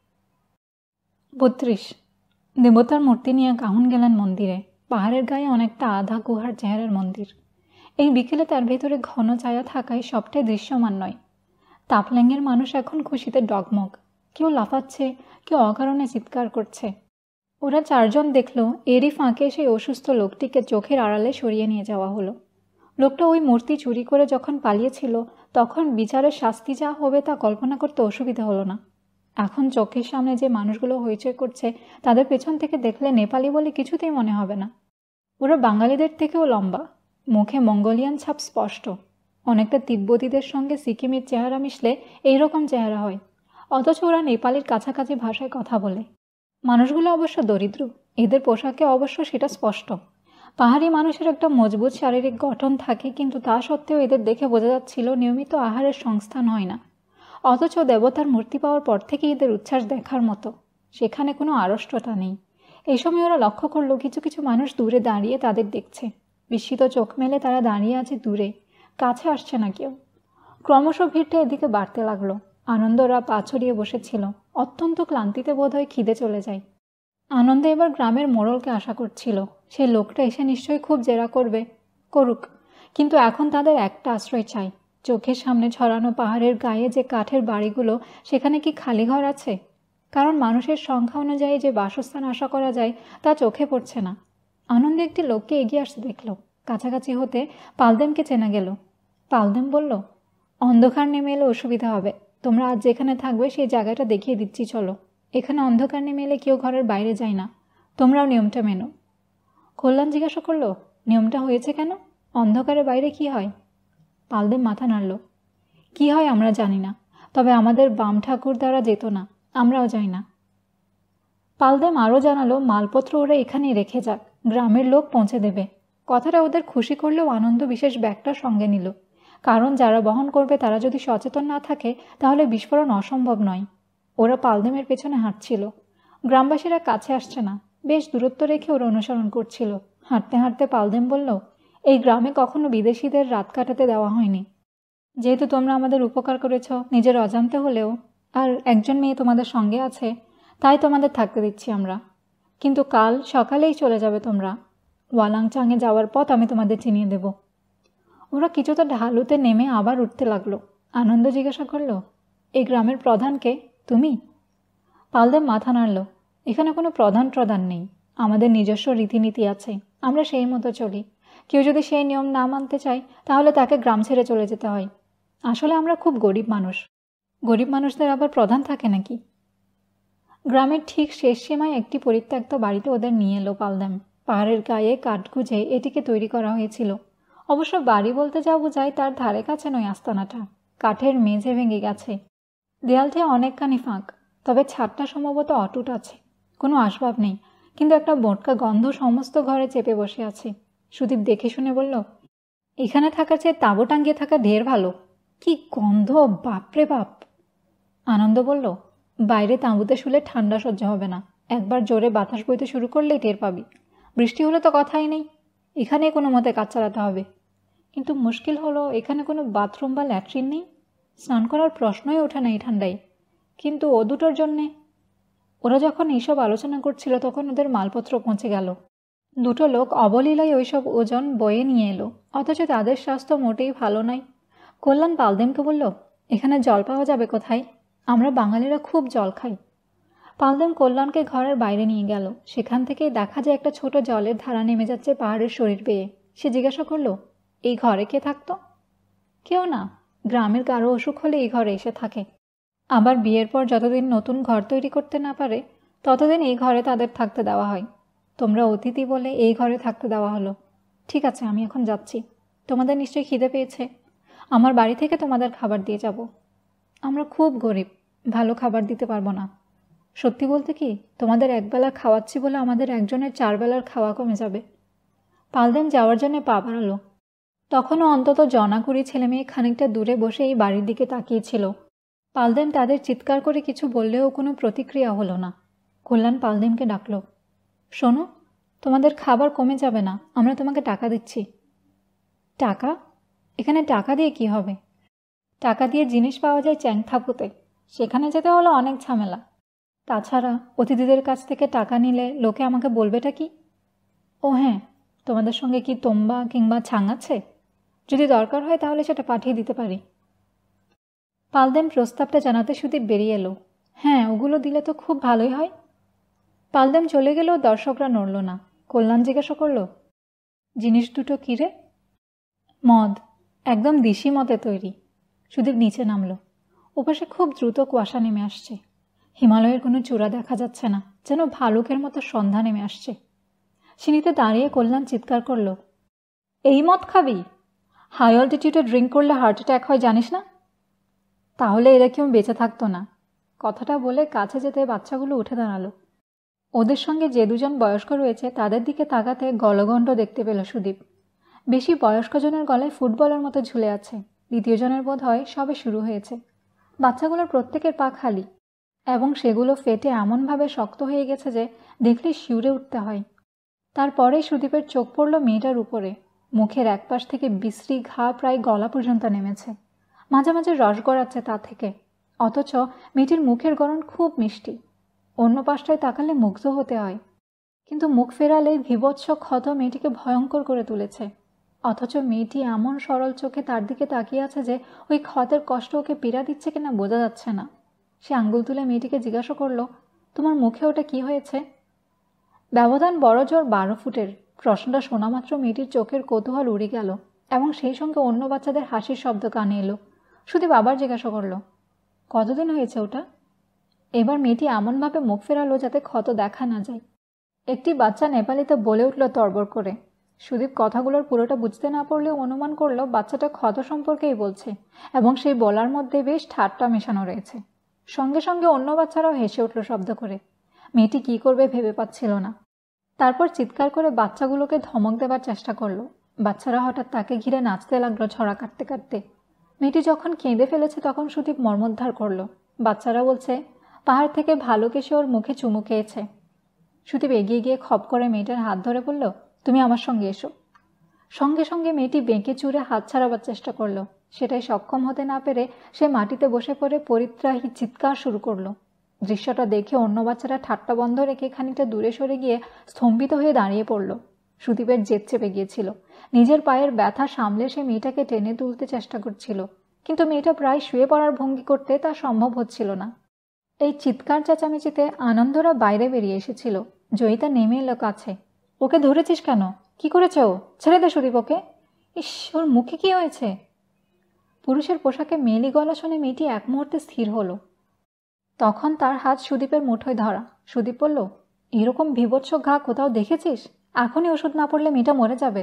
বত্রিশ। দেবতার মূর্তি নিয়ে কাহুন গেলেন মন্দিরে। পাহাড়ের গায়ে অনেকটা আধা গুহার চেহারার মন্দির। এই বিকেলে তার ভেতরে ঘন ছায়া থাকায় সবটাই দৃশ্যমান নয়। তাপল্যাংয়ের মানুষ এখন খুশিতে ডগমগ। কেউ লাফাচ্ছে, কেউ অকারণে চিৎকার করছে। ওরা চারজন দেখল এরই ফাঁকে সেই অসুস্থ লোকটিকে চোখের আড়ালে সরিয়ে নিয়ে যাওয়া হলো। লোকটা ওই মূর্তি চুরি করে যখন পালিয়েছিল, তখন বিচারের শাস্তি যা হবে তা কল্পনা করতে অসুবিধা হলো না। এখন চোখের সামনে যে মানুষগুলো হইচই করছে, তাদের পেছন থেকে দেখলে নেপালি বলে কিছুতেই মনে হবে না। ওরা বাঙালিদের থেকেও লম্বা, মুখে মঙ্গোলিয়ান ছাপ স্পষ্ট। অনেকটা তিব্বতীদের সঙ্গে সিকিমের চেহারা মিশলে এইরকম চেহারা হয়, অথচ ওরা নেপালের কাছাকাছি ভাষায় কথা বলে। মানুষগুলো অবশ্য দরিদ্র, এদের পোশাকে অবশ্য সেটা স্পষ্ট। পাহাড়ি মানুষের একটা মজবুত শারীরিক গঠন থাকে, কিন্তু তা সত্ত্বেও এদের দেখে বোঝা যাচ্ছিল নিয়মিত আহারের সংস্থান হয় না। অথচ দেবতার মূর্তি পাওয়ার পর থেকে এদের উচ্ছ্বাস দেখার মতো, সেখানে কোনো আড়ষ্টতা নেই। এই সময় ওরা লক্ষ্য করলো কিছু কিছু মানুষ দূরে দাঁড়িয়ে তাদের দেখছে। বিস্মিত চোখ মেলে তারা দাঁড়িয়ে আছে দূরে, কাছে আসছে না কেউ। ক্রমশ ভিড়টা এদিকে বাড়তে লাগলো। আনন্দরা পা ছড়িয়ে বসেছিল। অত্যন্ত ক্লান্তিতে বোধহয় খিদে চলে যায়। আনন্দ এবার গ্রামের মোড়লকে আশা করছিল। সেই লোকটা এসে নিশ্চয়ই খুব জেরা করবে, করুক, কিন্তু এখন তাদের একটা আশ্রয় চাই। চোখের সামনে ছড়ানো পাহাড়ের গায়ে যে কাঠের বাড়িগুলো, সেখানে কি খালি ঘর আছে? কারণ মানুষের সংখ্যা অনুযায়ী যে বাসস্থান আশা করা যায় তা চোখে পড়ছে না। আনন্দে একটি লোককে এগিয়ে আসতে দেখল। কাছাকাছি হতে পালদেমকে চেনা গেল। পালদেম বলল, অন্ধকার নেমে এলে অসুবিধা হবে, তোমরা আজ যেখানে থাকবে সেই জায়গাটা দেখিয়ে দিচ্ছি, চলো। এখানে অন্ধকার নেমে এলে কেউ ঘরের বাইরে যায় না, তোমরাও নিয়মটা মেনো। কল্যাণ জিজ্ঞাসা করল, নিয়মটা হয়েছে কেন? অন্ধকারের বাইরে কি হয়? পালদেম মাথা নাড়ল। কি হয় আমরা জানি না, তবে আমাদের বাম ঠাকুর দ্বারা যেত না, আমরাও যাই না। পালদেম আরও জানালো, মালপত্র ওরা এখানেই রেখে যাক, গ্রামের লোক পৌঁছে দেবে। কথাটা ওদের খুশি করলেও আনন্দ বিশেষ ব্যাগটা সঙ্গে নিল। কারণ যারা বহন করবে তারা যদি সচেতন না থাকে, তাহলে বিস্ফোরণ অসম্ভব নয়। ওরা পালদেমের পেছনে হাঁটছিল। গ্রামবাসীরা কাছে আসছে না, বেশ দূরত্ব রেখে ওরা অনুসরণ করছিল। হাঁটতে হাঁটতে পালদেম বলল, এই গ্রামে কখনো বিদেশিদের রাত কাটাতে দেওয়া হয়নি। যেহেতু তোমরা আমাদের উপকার করেছ নিজের অজান্তে হলেও, আর একজন মেয়ে তোমাদের সঙ্গে আছে, তাই তোমাদের থাকতে দিচ্ছি আমরা। কিন্তু কাল সকালেই চলে যাবে তোমরা। ওয়ালাংচাংয়ে যাওয়ার পথ আমি তোমাদের চিনিয়ে দেব। ওরা কিছুটা ঢালুতে নেমে আবার উঠতে লাগলো। আনন্দ জিজ্ঞাসা করল, এই গ্রামের প্রধানকে তুমি? পালদেম মাথা নাড়ল। এখানে কোনো প্রধান প্রধান নেই, আমাদের নিজস্ব রীতিনীতি আছে, আমরা সেই মতো চলি। কেউ যদি সেই নিয়ম না মানতে চায় তাহলে তাকে গ্রাম ছেড়ে চলে যেতে হয়। আসলে আমরা খুব গরিব মানুষ। গরিব মানুষদের আবার প্রধান থাকে নাকি? গ্রামের ঠিক শেষ সীমায় একটি পরিত্যক্ত বাড়িতে ওদের নিয়ে এলো পালদেম। পাহাড়ের গায়ে কাঠ গুঁজে এটিকে তৈরি করা হয়েছিল। অবশ্য বাড়ি বলতে যা বোঝায় তার ধারে কাছে নয় আস্তানাটা। কাঠের মেঝে ভেঙে গেছে, দেয়ালটি অনেকখানি ফাঁক, তবে ছাদটা সম্ভবত অটুট আছে। কোনো আসবাব নেই, কিন্তু একটা বোটকা গন্ধ সমস্ত ঘরে চেপে বসে আছে। সুদীপ দেখে শুনে বলল, এখানে থাকার চেয়ে তাঁবু টাঙ্গিয়ে থাকা ঢের ভালো। কি গন্ধ, বাপরে বাপ। আনন্দ বলল, বাইরে তাঁবুতে শুলে ঠান্ডা সহ্য হবে না, একবার জোরে বাতাস বইতে শুরু করলেই টের পাবি। বৃষ্টি হলে তো কথাই নেই, এখানে কোনো মতে কাজ চালাতে হবে। কিন্তু মুশকিল হলো এখানে কোনো বাথরুম বা ল্যাট্রিন নেই, স্নান করার প্রশ্নই ওঠে না এই ঠান্ডায়। কিন্তু ও দুটোর জন্যে। ওরা যখন এইসব আলোচনা করছিল তখন ওদের মালপত্র পৌঁছে গেল। দুটো লোক অবলীলায় ওইসব ওজন বয়ে নিয়ে এলো, অথচ তাদের স্বাস্থ্য মোটেই ভালো নয়। কল্যাণ পালদেমকে বলল, এখানে জল পাওয়া যাবে কোথায়? আমরা বাঙালিরা খুব জল খাই। পালদেম কল্যাণকে ঘরের বাইরে নিয়ে গেল। সেখান থেকেই দেখা যায় একটা ছোট জলের ধারা নেমে যাচ্ছে পাহাড়ের শরীর বেয়ে। সে জিজ্ঞাসা করলো, এই ঘরে কে থাকতো? কেউ না, গ্রামের কারো অসুখ হলে এই ঘরে এসে থাকে। আবার বিয়ের পর যতদিন নতুন ঘর তৈরি করতে না পারে ততদিন এই ঘরে তাদের থাকতে দেওয়া হয়। তোমরা অতিথি বলে এই ঘরে থাকতে দেওয়া হলো। ঠিক আছে, আমি এখন যাচ্ছি। তোমাদের নিশ্চয়ই খিদে পেয়েছে, আমার বাড়ি থেকে তোমাদের খাবার দিয়ে যাব। আমরা খুব গরিব, ভালো খাবার দিতে পারবো না। সত্যি বলতে কি, তোমাদের একবেলা খাওয়াচ্ছি বলে আমাদের একজনের চার বেলার খাওয়া কমে যাবে। পালদেম যাওয়ার জন্য পা বাড়ালো। তখনও অন্তত জনাকুড়ি ছেলেমেয়ে খানিকটা দূরে বসে এই বাড়ির দিকে তাকিয়েছিল। পালদেম তাদের চিৎকার করে কিছু বললেও কোনো প্রতিক্রিয়া হলো না। কল্যাণ পালদেমকে ডাকল, শোনো, তোমাদের খাবার কমে যাবে না, আমরা তোমাকে টাকা দিচ্ছি। টাকা? এখানে টাকা দিয়ে কি হবে? টাকা দিয়ে জিনিস পাওয়া যায় চ্যাংথাপুতে, সেখানে যেতে হলো অনেক ঝামেলা। তাছাড়া অতিথিদের কাছ থেকে টাকা নিলে লোকে আমাকে বলবেটা কি? ও হ্যাঁ, তোমাদের সঙ্গে কি তোম্বা কিংবা ছাং আছে? যদি দরকার হয় তাহলে সেটা পাঠিয়ে দিতে পারি। পালদেম প্রস্তাবটা জানাতে সুদীপ বেরিয়ে এলো। হ্যাঁ, ওগুলো দিলে তো খুব ভালোই হয়। পালদেম চলে গেলেও দর্শকরা নড়ল না। কল্যাণ জিজ্ঞাসা করল, জিনিস দুটো কী রে? মদ, একদম দিশি মদে তৈরি। সুদীপ নিচে নামল। ওপাশে খুব দ্রুত কুয়াশা নেমে আসছে। হিমালয়ের কোনো চূড়া দেখা যাচ্ছে না, যেন ভালুকের মতো সন্ধ্যা নেমে আসছে। সিঁড়িতে দাঁড়িয়ে কল্যাণ চিৎকার করল, এই মদ খাবি? হাই অল্টিটিউডে ড্রিঙ্ক করলে হার্ট অ্যাটাক হয় জানিস না? তাহলে এরা কেউ বেঁচে থাকতো না। কথাটা বলে কাছে যেতে বাচ্চাগুলো উঠে দাঁড়ালো। ওদের সঙ্গে যে দুজন বয়স্ক রয়েছে তাদের দিকে তাকাতে গলগণ্ড দেখতে পেল সুদীপ। বেশি বয়স্কজনের গলায় ফুটবলের মতো ঝুলে আছে, দ্বিতীয়জনের বোধ হয় সবে শুরু হয়েছে। বাচ্চাগুলোর প্রত্যেকের পা খালি, এবং সেগুলো ফেটে এমনভাবে শক্ত হয়ে গেছে যে দেখলে শিউরে উঠতে হয়। তারপরেই সুদীপের চোখ পড়ল মেয়েটার উপরে। মুখের একপাশ থেকে বিশ্রী ঘা প্রায় গলা পর্যন্ত নেমেছে, মাঝে মাঝে রস গড়াচ্ছে তা থেকে। অথচ মেয়েটির মুখের গড়ন খুব মিষ্টি। অন্য পাশটায় তাকালে মুগ্ধ হতে হয়, কিন্তু মুখ ফেরালে ভীভৎস ক্ষত মেয়েটিকে ভয়ঙ্কর করে তুলেছে। অথচ মেয়েটি এমন সরল চোখে তার দিকে তাকিয়ে আছে যে ওই ক্ষতের কষ্ট ওকে পীড়া দিচ্ছে কিনা বোঝা যাচ্ছে না। সে আঙ্গুল তুলে মেয়েটিকে জিজ্ঞাসা করল, তোমার মুখে ওটা কি হয়েছে? ব্যবধান বড় জোর বারো ফুটের। প্রশ্নটা শোনা মাত্র মেয়েটির চোখের কৌতূহল উড়ে গেল, এবং সেই সঙ্গে অন্য বাচ্চাদের হাসির শব্দ কানে এলো। সুদীপ আবার জিজ্ঞাসা করল, কতদিন হয়েছে ওটা? এবার মেয়েটি এমনভাবে মুখ ফেরালো যাতে ক্ষত দেখা না যায়। একটি বাচ্চা নেপালিতে বলে উঠল তড়বড় করে। সুদীপ কথাগুলোর পুরোটা বুঝতে না পারলেও অনুমান করল বাচ্চাটা ক্ষত সম্পর্কেই বলছে, এবং সেই বলার মধ্যে বেশ ঠাট্টা মেশানো রয়েছে। সঙ্গে সঙ্গে অন্য বাচ্চারাও হেসে উঠল শব্দ করে। মেয়েটি কি করবে ভেবে পাচ্ছিল না। তারপর চিৎকার করে বাচ্চাগুলোকে ধমক দেবার চেষ্টা করলো। বাচ্চারা হঠাৎ তাকে ঘিরে নাচতে লাগলো ছড়া কাটতে কাটতে। মেয়েটি যখন কেঁদে ফেলেছে তখন সুদীপ মর্মোদ্ধার করল। বাচ্চারা বলছে পাহাড় থেকে ভালুক এসে ওর মুখে চুমু খেয়েছে। সুদীপ এগিয়ে গিয়ে খপ করে মেয়েটার হাত ধরে বলল, তুমি আমার সঙ্গে এসো। সঙ্গে সঙ্গে মেয়েটি বেঁকে চুরে হাত ছাড়াবার চেষ্টা করলো। সেটাই সক্ষম হতে না পেরে সে মাটিতে বসে পড়ে পরিত্রাহী চিৎকার শুরু করলো। দৃশ্যটা দেখে অন্য বাচ্চারা ঠাট্টা বন্ধ রেখে খানিকটা দূরে সরে গিয়ে স্তম্ভিত হয়ে দাঁড়িয়ে পড়ল। সুদীপের জেদ চেপে গিয়েছিল। নিজের পায়ের ব্যথা সামলে সে মেয়েটাকে টেনে তুলতে চেষ্টা করছিল, কিন্তু মেয়েটা প্রায় শুয়ে পড়ার ভঙ্গি করতে তা সম্ভব হচ্ছিল না। এই চিৎকার চেঁচামেচিতে আনন্দরা বাইরে বেরিয়ে এসেছিল। জয়িতা নেমে এলো কাছে। ওকে ধরেছিস কেন? কি করেছে ও? ছেড়ে দে সুদীপ ওকে। ইস, ওর মুখে কি হয়েছে? পুরুষের পোশাকে মেয়েলি গলা শুনে মেয়েটি এক মুহূর্তে স্থির হলো। তখন তার হাত সুদীপের মুঠোয় ধরা। সুদীপ বলল, এরকম বীভৎস ঘা কোথাও দেখেছিস? এখনই ওষুধ না পড়লে মেয়েটা মরে যাবে।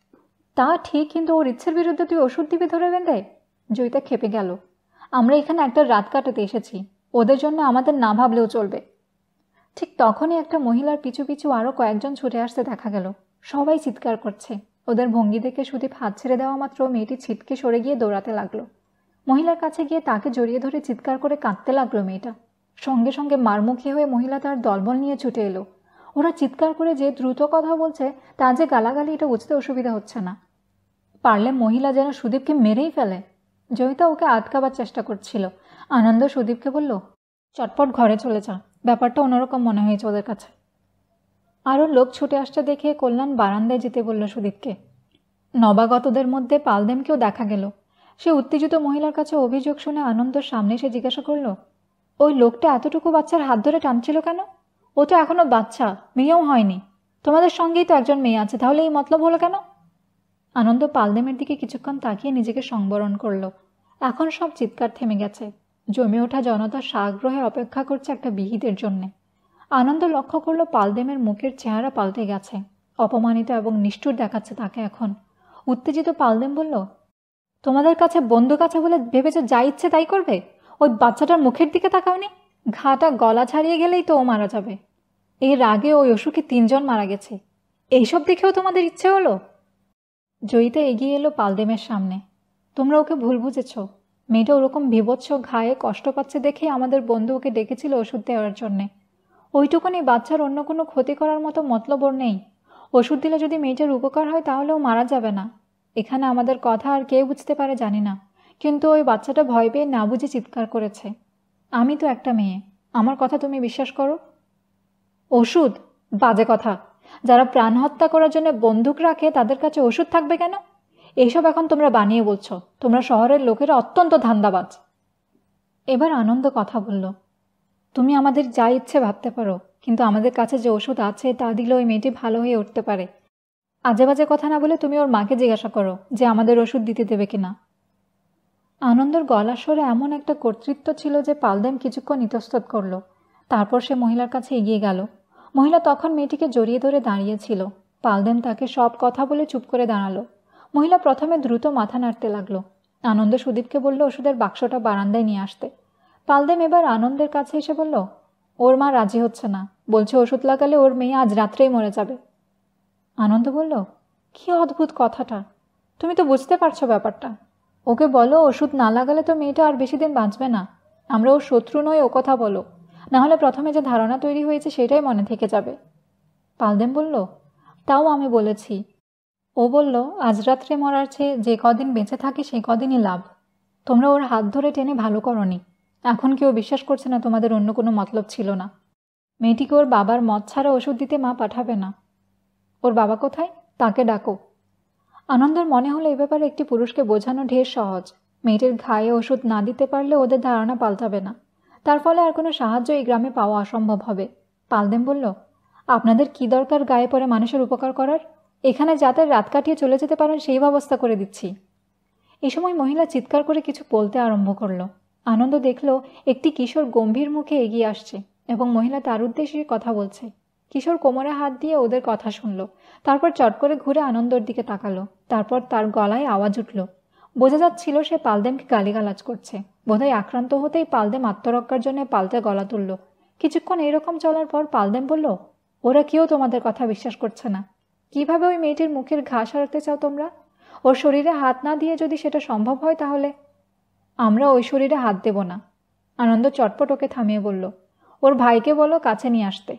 তা ঠিক, কিন্তু ওর ইচ্ছের বিরুদ্ধে তুই ওষুধ দিবি ধরে বেঁধে? জয়িতা খেপে গেল। আমরা এখানে একটা রাত কাটাতে এসেছি, ওদের জন্য আমাদের না ভাবলেও চলবে। ঠিক তখনই একটা মহিলার পিছু পিছু আরও কয়েকজন ছুটে আসতে দেখা গেল। সবাই চিৎকার করছে। ওদের ভঙ্গি দেখে সুদীপ হাত ছেড়ে দেওয়া মাত্র মেয়েটি ছিটকে সরে গিয়ে দৌড়াতে লাগলো। মহিলার কাছে গিয়ে তাকে জড়িয়ে ধরে চিৎকার করে কাঁদতে লাগলো মেয়েটা। সঙ্গে সঙ্গে মারমুখী হয়ে মহিলা তার দলবল নিয়ে ছুটে এলো। ওরা চিৎকার করে যে দ্রুত কথা বলছে তা যে গালাগালি, এটা বুঝতে অসুবিধা হচ্ছে না। পারলে মহিলা যেন সুদীপকে মেরেই ফেলে। জয়িতা ওকে আটকাবার চেষ্টা করছিল। আনন্দ সুদীপকে বলল, চটপট ঘরে চলে যা, ব্যাপারটা অন্যরকম মনে হয়েছে ওদের কাছে। আরও লোক ছুটে আসতে দেখে কল্যাণ বারান্দায় যেতে বলল সুদীপকে। নবাগতদের মধ্যে পালদেমকেও দেখা গেল। সে উত্তেজিত মহিলার কাছে অভিযোগ শুনে আনন্দর সামনে এসে জিজ্ঞাসা করল, ওই লোকটা এতটুকু বাচ্চার হাত ধরে টানছিল কেন? ওটা এখনো বাচ্চা, মেয়েও হয়নি। তোমাদের সঙ্গেই তো একজন মেয়ে আছে, তাহলে এই মতলব হলো কেন? আনন্দ পালদেমের দিকে কিছুক্ষণ তাকিয়ে নিজেকে সংবরণ করল। এখন সব চিৎকার থেমে গেছে। জমে ওঠা জনতা সাগ্রহে অপেক্ষা করছে একটা বিহিতের জন্যে। আনন্দ লক্ষ্য করল পালদেমের মুখের চেহারা পাল্টে গেছে। অপমানিত এবং নিষ্ঠুর দেখাচ্ছে তাকে এখন। উত্তেজিত পালদেম বলল, তোমাদের কাছে বন্দুক আছে বলে ভেবেছে যা ইচ্ছে তাই করবে? ওই বাচ্চাটার মুখের দিকে তাকাওনি? ঘাটা গলা ছাড়িয়ে গেলেই তো ও মারা যাবে। এর আগে ওই অসুখে তিনজন মারা গেছে, এইসব দেখেও তোমাদের ইচ্ছে হলো? জয়িতা এগিয়ে এলো পালদেমের সামনে। তোমরা ওকে ভুল বুঝেছ। মেয়েটা ওরকম বিভৎস ঘায়ে কষ্ট পাচ্ছে দেখে আমাদের বন্ধু ওকে ডেকেছিল ওষুধ দেওয়ার জন্যে। ওইটুকুনি বাচ্চার অন্য কোনো ক্ষতি করার মতো মতলব ওর নেই। ওষুধ দিলে যদি মেয়েটার উপকার হয় তাহলে ও মারা যাবে না। এখানে আমাদের কথা আর কে বুঝতে পারে জানি না, কিন্তু ওই বাচ্চাটা ভয় পেয়ে না বুঝে চিৎকার করেছে। আমি তো একটা মেয়ে, আমার কথা তুমি বিশ্বাস করো? ওষুধ? বাজে কথা। যারা প্রাণ হত্যা করার জন্য বন্দুক রাখে তাদের কাছে ওষুধ থাকবে কেন? এইসব এখন তোমরা বানিয়ে বলছো। তোমরা শহরের লোকেরা অত্যন্ত ধান্দাবাজ। এবার আনন্দ কথা বলল, তুমি আমাদের যা ইচ্ছে ভাবতে পারো, কিন্তু আমাদের কাছে যে ওষুধ আছে তা দিলে ওই মেয়েটি ভালো হয়ে উঠতে পারে। আজে বাজে কথা না বলে তুমি ওর মাকে জিজ্ঞাসা করো যে আমাদের ওষুধ দিতে দেবে কিনা। আনন্দর গলার স্বরে এমন একটা কর্তৃত্ব ছিল যে পালদেম কিছুক্ষণ ইতস্তত করল। তারপর সে মহিলার কাছে এগিয়ে গেল। মহিলা তখন মেয়েটিকে জড়িয়ে ধরে দাঁড়িয়েছিল। পালদেম তাকে সব কথা বলে চুপ করে দাঁড়ালো। মহিলা প্রথমে দ্রুত মাথা নাড়তে লাগলো। আনন্দ সুদীপকে বলল ওষুধের বাক্সটা বারান্দায় নিয়ে আসতে। পালদেম এবার আনন্দের কাছে এসে বলল, ওর মা রাজি হচ্ছে না, বলছে ওষুধ লাগালে ওর মেয়ে আজ রাত্রেই মরে যাবে। আনন্দ বলল, কি অদ্ভুত কথাটা, তুমি তো বুঝতে পারছো ব্যাপারটা। ওকে বলো ওষুধ না লাগালে তো মেয়েটা আর বেশি দিন বাঁচবে না। আমরা ওর শত্রু নই, ও কথা বলো, নাহলে প্রথমে যে ধারণা তৈরি হয়েছে সেটাই মনে থেকে যাবে। পালদেম বলল, তাও আমি বলেছি। ও বলল আজ রাত্রে মরার চেয়ে যে কদিন বেঁচে থাকে সেই কদিনই লাভ। তোমরা ওর হাত ধরে টেনে ভালো করনি। এখন কেউ বিশ্বাস করছে না তোমাদের অন্য কোনো মতলব ছিল না। মেয়েটিকে ওর বাবার মদ ছাড়া ওষুধ দিতে মা পাঠাবে না। ওর বাবা কোথায়? তাকে ডাকো। আনন্দের মনে হলো এ ব্যাপারে একটি পুরুষকে বোঝানো ঢের সহজ। মেয়েটির ঘায়ে ওষুধ না দিতে পারলে ওদের ধারণা পাল্টাবে না। তার ফলে আর কোনো সাহায্য এই গ্রামে পাওয়া অসম্ভব হবে। পালদেম বলল, আপনাদের কি দরকার গায়ে পড়ে মানুষের উপকার করার? এখানে যাতে রাত কাটিয়ে চলে যেতে পারেন সেই ব্যবস্থা করে দিচ্ছি। এই সময় মহিলা চিৎকার করে কিছু বলতে আরম্ভ করল। আনন্দ দেখল একটি কিশোর গম্ভীর মুখে এগিয়ে আসছে এবং মহিলা তার উদ্দেশ্যে কথা বলছে। কিশোর কোমরে হাত দিয়ে ওদের কথা শুনল, তারপর চট করে ঘুরে আনন্দর দিকে তাকালো। তারপর তার গলায় আওয়াজ উঠল। বোঝা যাচ্ছিল সে পালদেমকে গালিগালাজ করছে। বোধহয় আক্রান্ত হতেই পালদেম আত্মরক্ষার জন্য পাল্টে গলা তুলল। কিছুক্ষণ এরকম চলার পর পালদেম বলল, ওরা কেউ তোমাদের কথা বিশ্বাস করছে না। কিভাবে ওই মেয়েটির মুখের ঘা সারাতে চাও তোমরা? ওর শরীরে হাত না দিয়ে যদি সেটা সম্ভব হয় তাহলে? আমরা ওই শরীরে হাত দেব না। আনন্দ চটপট ওকে থামিয়ে বলল, ওর ভাইকে বলো কাছে নিয়ে আসতে।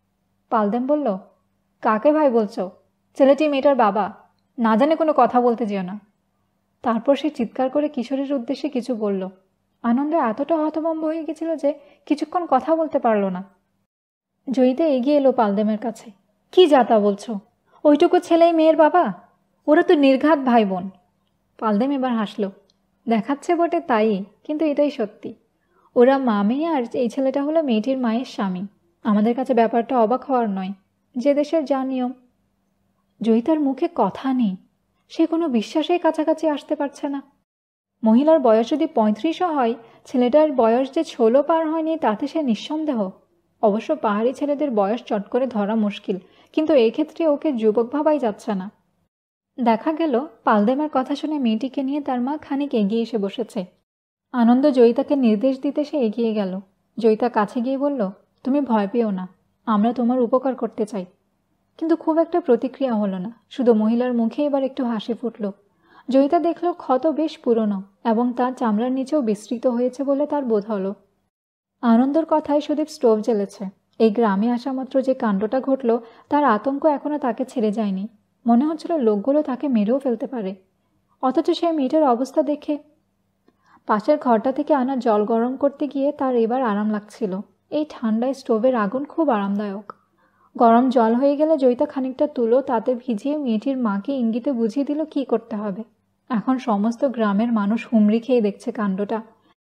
পালদেম বলল, কাকে ভাই বলছো? ছেলেটি মেয়েটার বাবা, না জানে কোনো কথা বলতে যেও না। তারপর সে চিৎকার করে কিশোরের উদ্দেশ্যে কিছু বলল। আনন্দ এতটা হতভম্ব হয়ে গেছিল যে কিছুক্ষণ কথা বলতে পারল না। জয়িতা এগিয়ে এলো পালদেমের কাছে। কি যা তা বলছো? ওইটুকু ছেলেই মেয়ের বাবা? ওরা তো নির্ঘাত ভাই বোন। পালদেম এবার হাসল। দেখাচ্ছে বটে তাই, কিন্তু এটাই সত্যি। ওরা মা মেয়ে, আর এই ছেলেটা হলো মেয়েটির মায়ের স্বামী। আমাদের কাছে ব্যাপারটা অবাক হওয়ার নয়, যে দেশের যা নিয়ম। জয়িতার মুখে কথা নেই, সে কোনো বিশ্বাসেই কাছাকাছি আসতে পারছে না। মহিলার বয়স যদি পঁয়ত্রিশও হয়, ছেলেটার বয়স যে ষোলো পার হয়নি তাতে সে নিঃসন্দেহ। অবশ্য পাহাড়ি ছেলেদের বয়স চট করে ধরা মুশকিল, কিন্তু এই ক্ষেত্রে ওকে যুবক ভাবাই যাচ্ছে না। দেখা গেল পালদেমের কথা শুনে মেয়েটিকে নিয়ে তার মা খানিক এগিয়ে এসে বসেছে। আনন্দ জয়িতাকে নির্দেশ দিতে সে এগিয়ে গেল। জয়িতা কাছে গিয়ে বলল, তুমি ভয় পেও না, আমরা তোমার উপকার করতে চাই। কিন্তু খুব একটা প্রতিক্রিয়া হলো না, শুধু মহিলার মুখে এবার একটু হাসি ফুটল। জয়িতা দেখল ক্ষত বেশ পুরনো এবং তার চামড়ার নিচেও বিস্তৃত হয়েছে বলে তার বোধ হলো। আনন্দর কথায় সুদীপ স্টোভ জ্বেলেছে। এই গ্রামে আসা মাত্র যে কাণ্ডটা ঘটল তার আতঙ্ক এখনো তাকে ছেড়ে যায়নি। মনে হচ্ছিল লোকগুলো তাকে মেরেও ফেলতে পারে। অথচ সে মেয়েটার অবস্থা দেখে পাশের ঘরটা থেকে আনা জল গরম করতে গিয়ে তার এবার আরাম লাগছিল। এই ঠান্ডায় স্টোভের আগুন খুব আরামদায়ক। গরম জল হয়ে গেলে জয়িতা খানিকটা তুলো তাতে ভিজিয়ে মেয়েটির মাকে ইঙ্গিতে বুঝিয়ে দিল কি করতে হবে। এখন সমস্ত গ্রামের মানুষ হুমড়ি খেয়ে দেখছে কাণ্ডটা।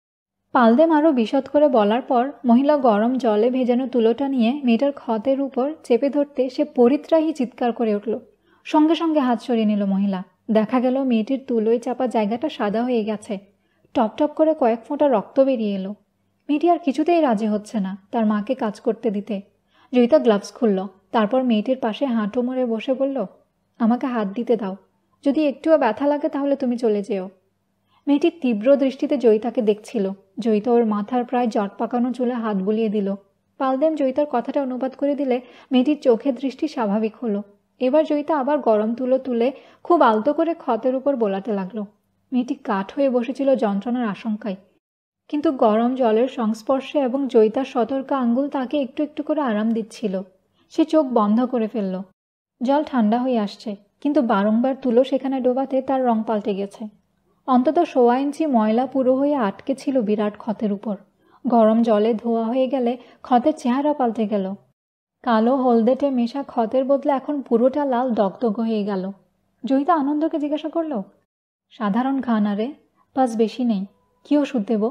পালদেম আরও বিশদ করে বলার পর মহিলা গরম জলে ভেজানো তুলোটা নিয়ে মেয়েটার ক্ষতের উপর চেপে ধরতে সে পরিত্রাহী চিৎকার করে উঠল। সঙ্গে সঙ্গে হাত সরিয়ে নিল মহিলা। দেখা গেল মেয়েটির তুলোয় চাপা জায়গাটা সাদা হয়ে গেছে। টপ টপ করে কয়েক ফোঁটা রক্ত বেরিয়ে এলো। মেয়েটি আর কিছুতেই রাজি হচ্ছে না তার মাকে কাজ করতে দিতে। জয়িতা গ্লাভস খুলল, তারপর মেয়েটির পাশে হাঁটু মুড়ে বসে বলল, আমাকে হাত দিতে দাও, যদি একটুও ব্যথা লাগে তাহলে তুমি চলে যেও। মেয়েটি তীব্র দৃষ্টিতে জয়িতাকে দেখছিল। জয়িতা ওর মাথার প্রায় জট পাকানো চুলে হাত বুলিয়ে দিল। পালদেম জয়িতার কথাটা অনুবাদ করে দিলে মেয়েটির চোখের দৃষ্টি স্বাভাবিক হলো। এবার জয়িতা আবার গরম তুলো তুলে খুব আলতো করে ক্ষতের উপর বোলাতে লাগলো। মেয়েটি কাঠ হয়ে বসেছিল যন্ত্রণার আশঙ্কায়, কিন্তু গরম জলের সংস্পর্শে এবং জয়িতার সতর্ক আঙ্গুল তাকে একটু একটু করে আরাম দিচ্ছিল। সে চোখ বন্ধ করে ফেলল। জল ঠান্ডা হয়ে আসছে, কিন্তু বারংবার তুলো সেখানে ডোবাতে তার রং পাল্টে গেছে। অন্তত সোয়া ইঞ্চি ময়লা পুরো হয়ে আটকে ছিল বিরাট ক্ষতের উপর। গরম জলে ধোয়া হয়ে গেলে ক্ষতের চেহারা পাল্টে গেল। কালো হলদেটে মেশা ক্ষতের বদলে এখন পুরোটা লাল দগদগ হয়ে গেল। জয়িতা আনন্দকে জিজ্ঞাসা করল, সাধারণ ঘা না রে, পাস বেশি নেই, কী ওষুধ দেব?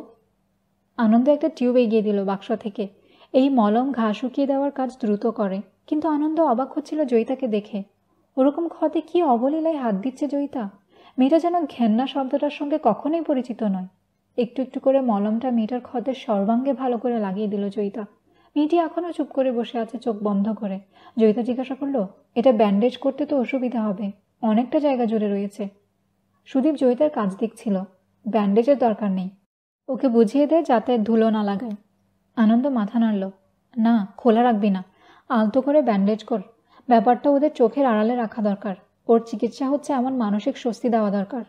আনন্দ একটা টিউব এগিয়ে দিল বাক্স থেকে। এই মলম ঘা শুকিয়ে দেওয়ার কাজ দ্রুত করে। কিন্তু আনন্দ অবাক হচ্ছিল জয়িতাকে দেখে। ওরকম ক্ষতে কি অবলীলায় হাত দিচ্ছে জয়িতা। মেয়েটা যেন ঘেন্না শব্দটার সঙ্গে কখনোই পরিচিত নয়। একটু একটু করে মলমটা মেয়েটার ক্ষতের সর্বাঙ্গে ভালো করে লাগিয়ে দিল জয়িতা। মেয়েটি এখনও চুপ করে বসে আছে, চোখ বন্ধ করে। জয়িতা জিজ্ঞাসা করলো, এটা ব্যান্ডেজ করতে তো অসুবিধা হবে, অনেকটা জায়গা জুড়ে রয়েছে। সুদীপ জয়িতার কাজ দেখছিল। ব্যান্ডেজের দরকার নেই, ওকে বুঝিয়ে দে যাতে ধুলো না লাগায়। আনন্দ মাথা নাড়ল, না, খোলা রাখবি না, আলতো করে ব্যান্ডেজ কর। ব্যাপারটা ওদের চোখের আড়ালে রাখা দরকার। ওর চিকিৎসা হচ্ছে এমন মানসিক স্বস্তি দেওয়া দরকার।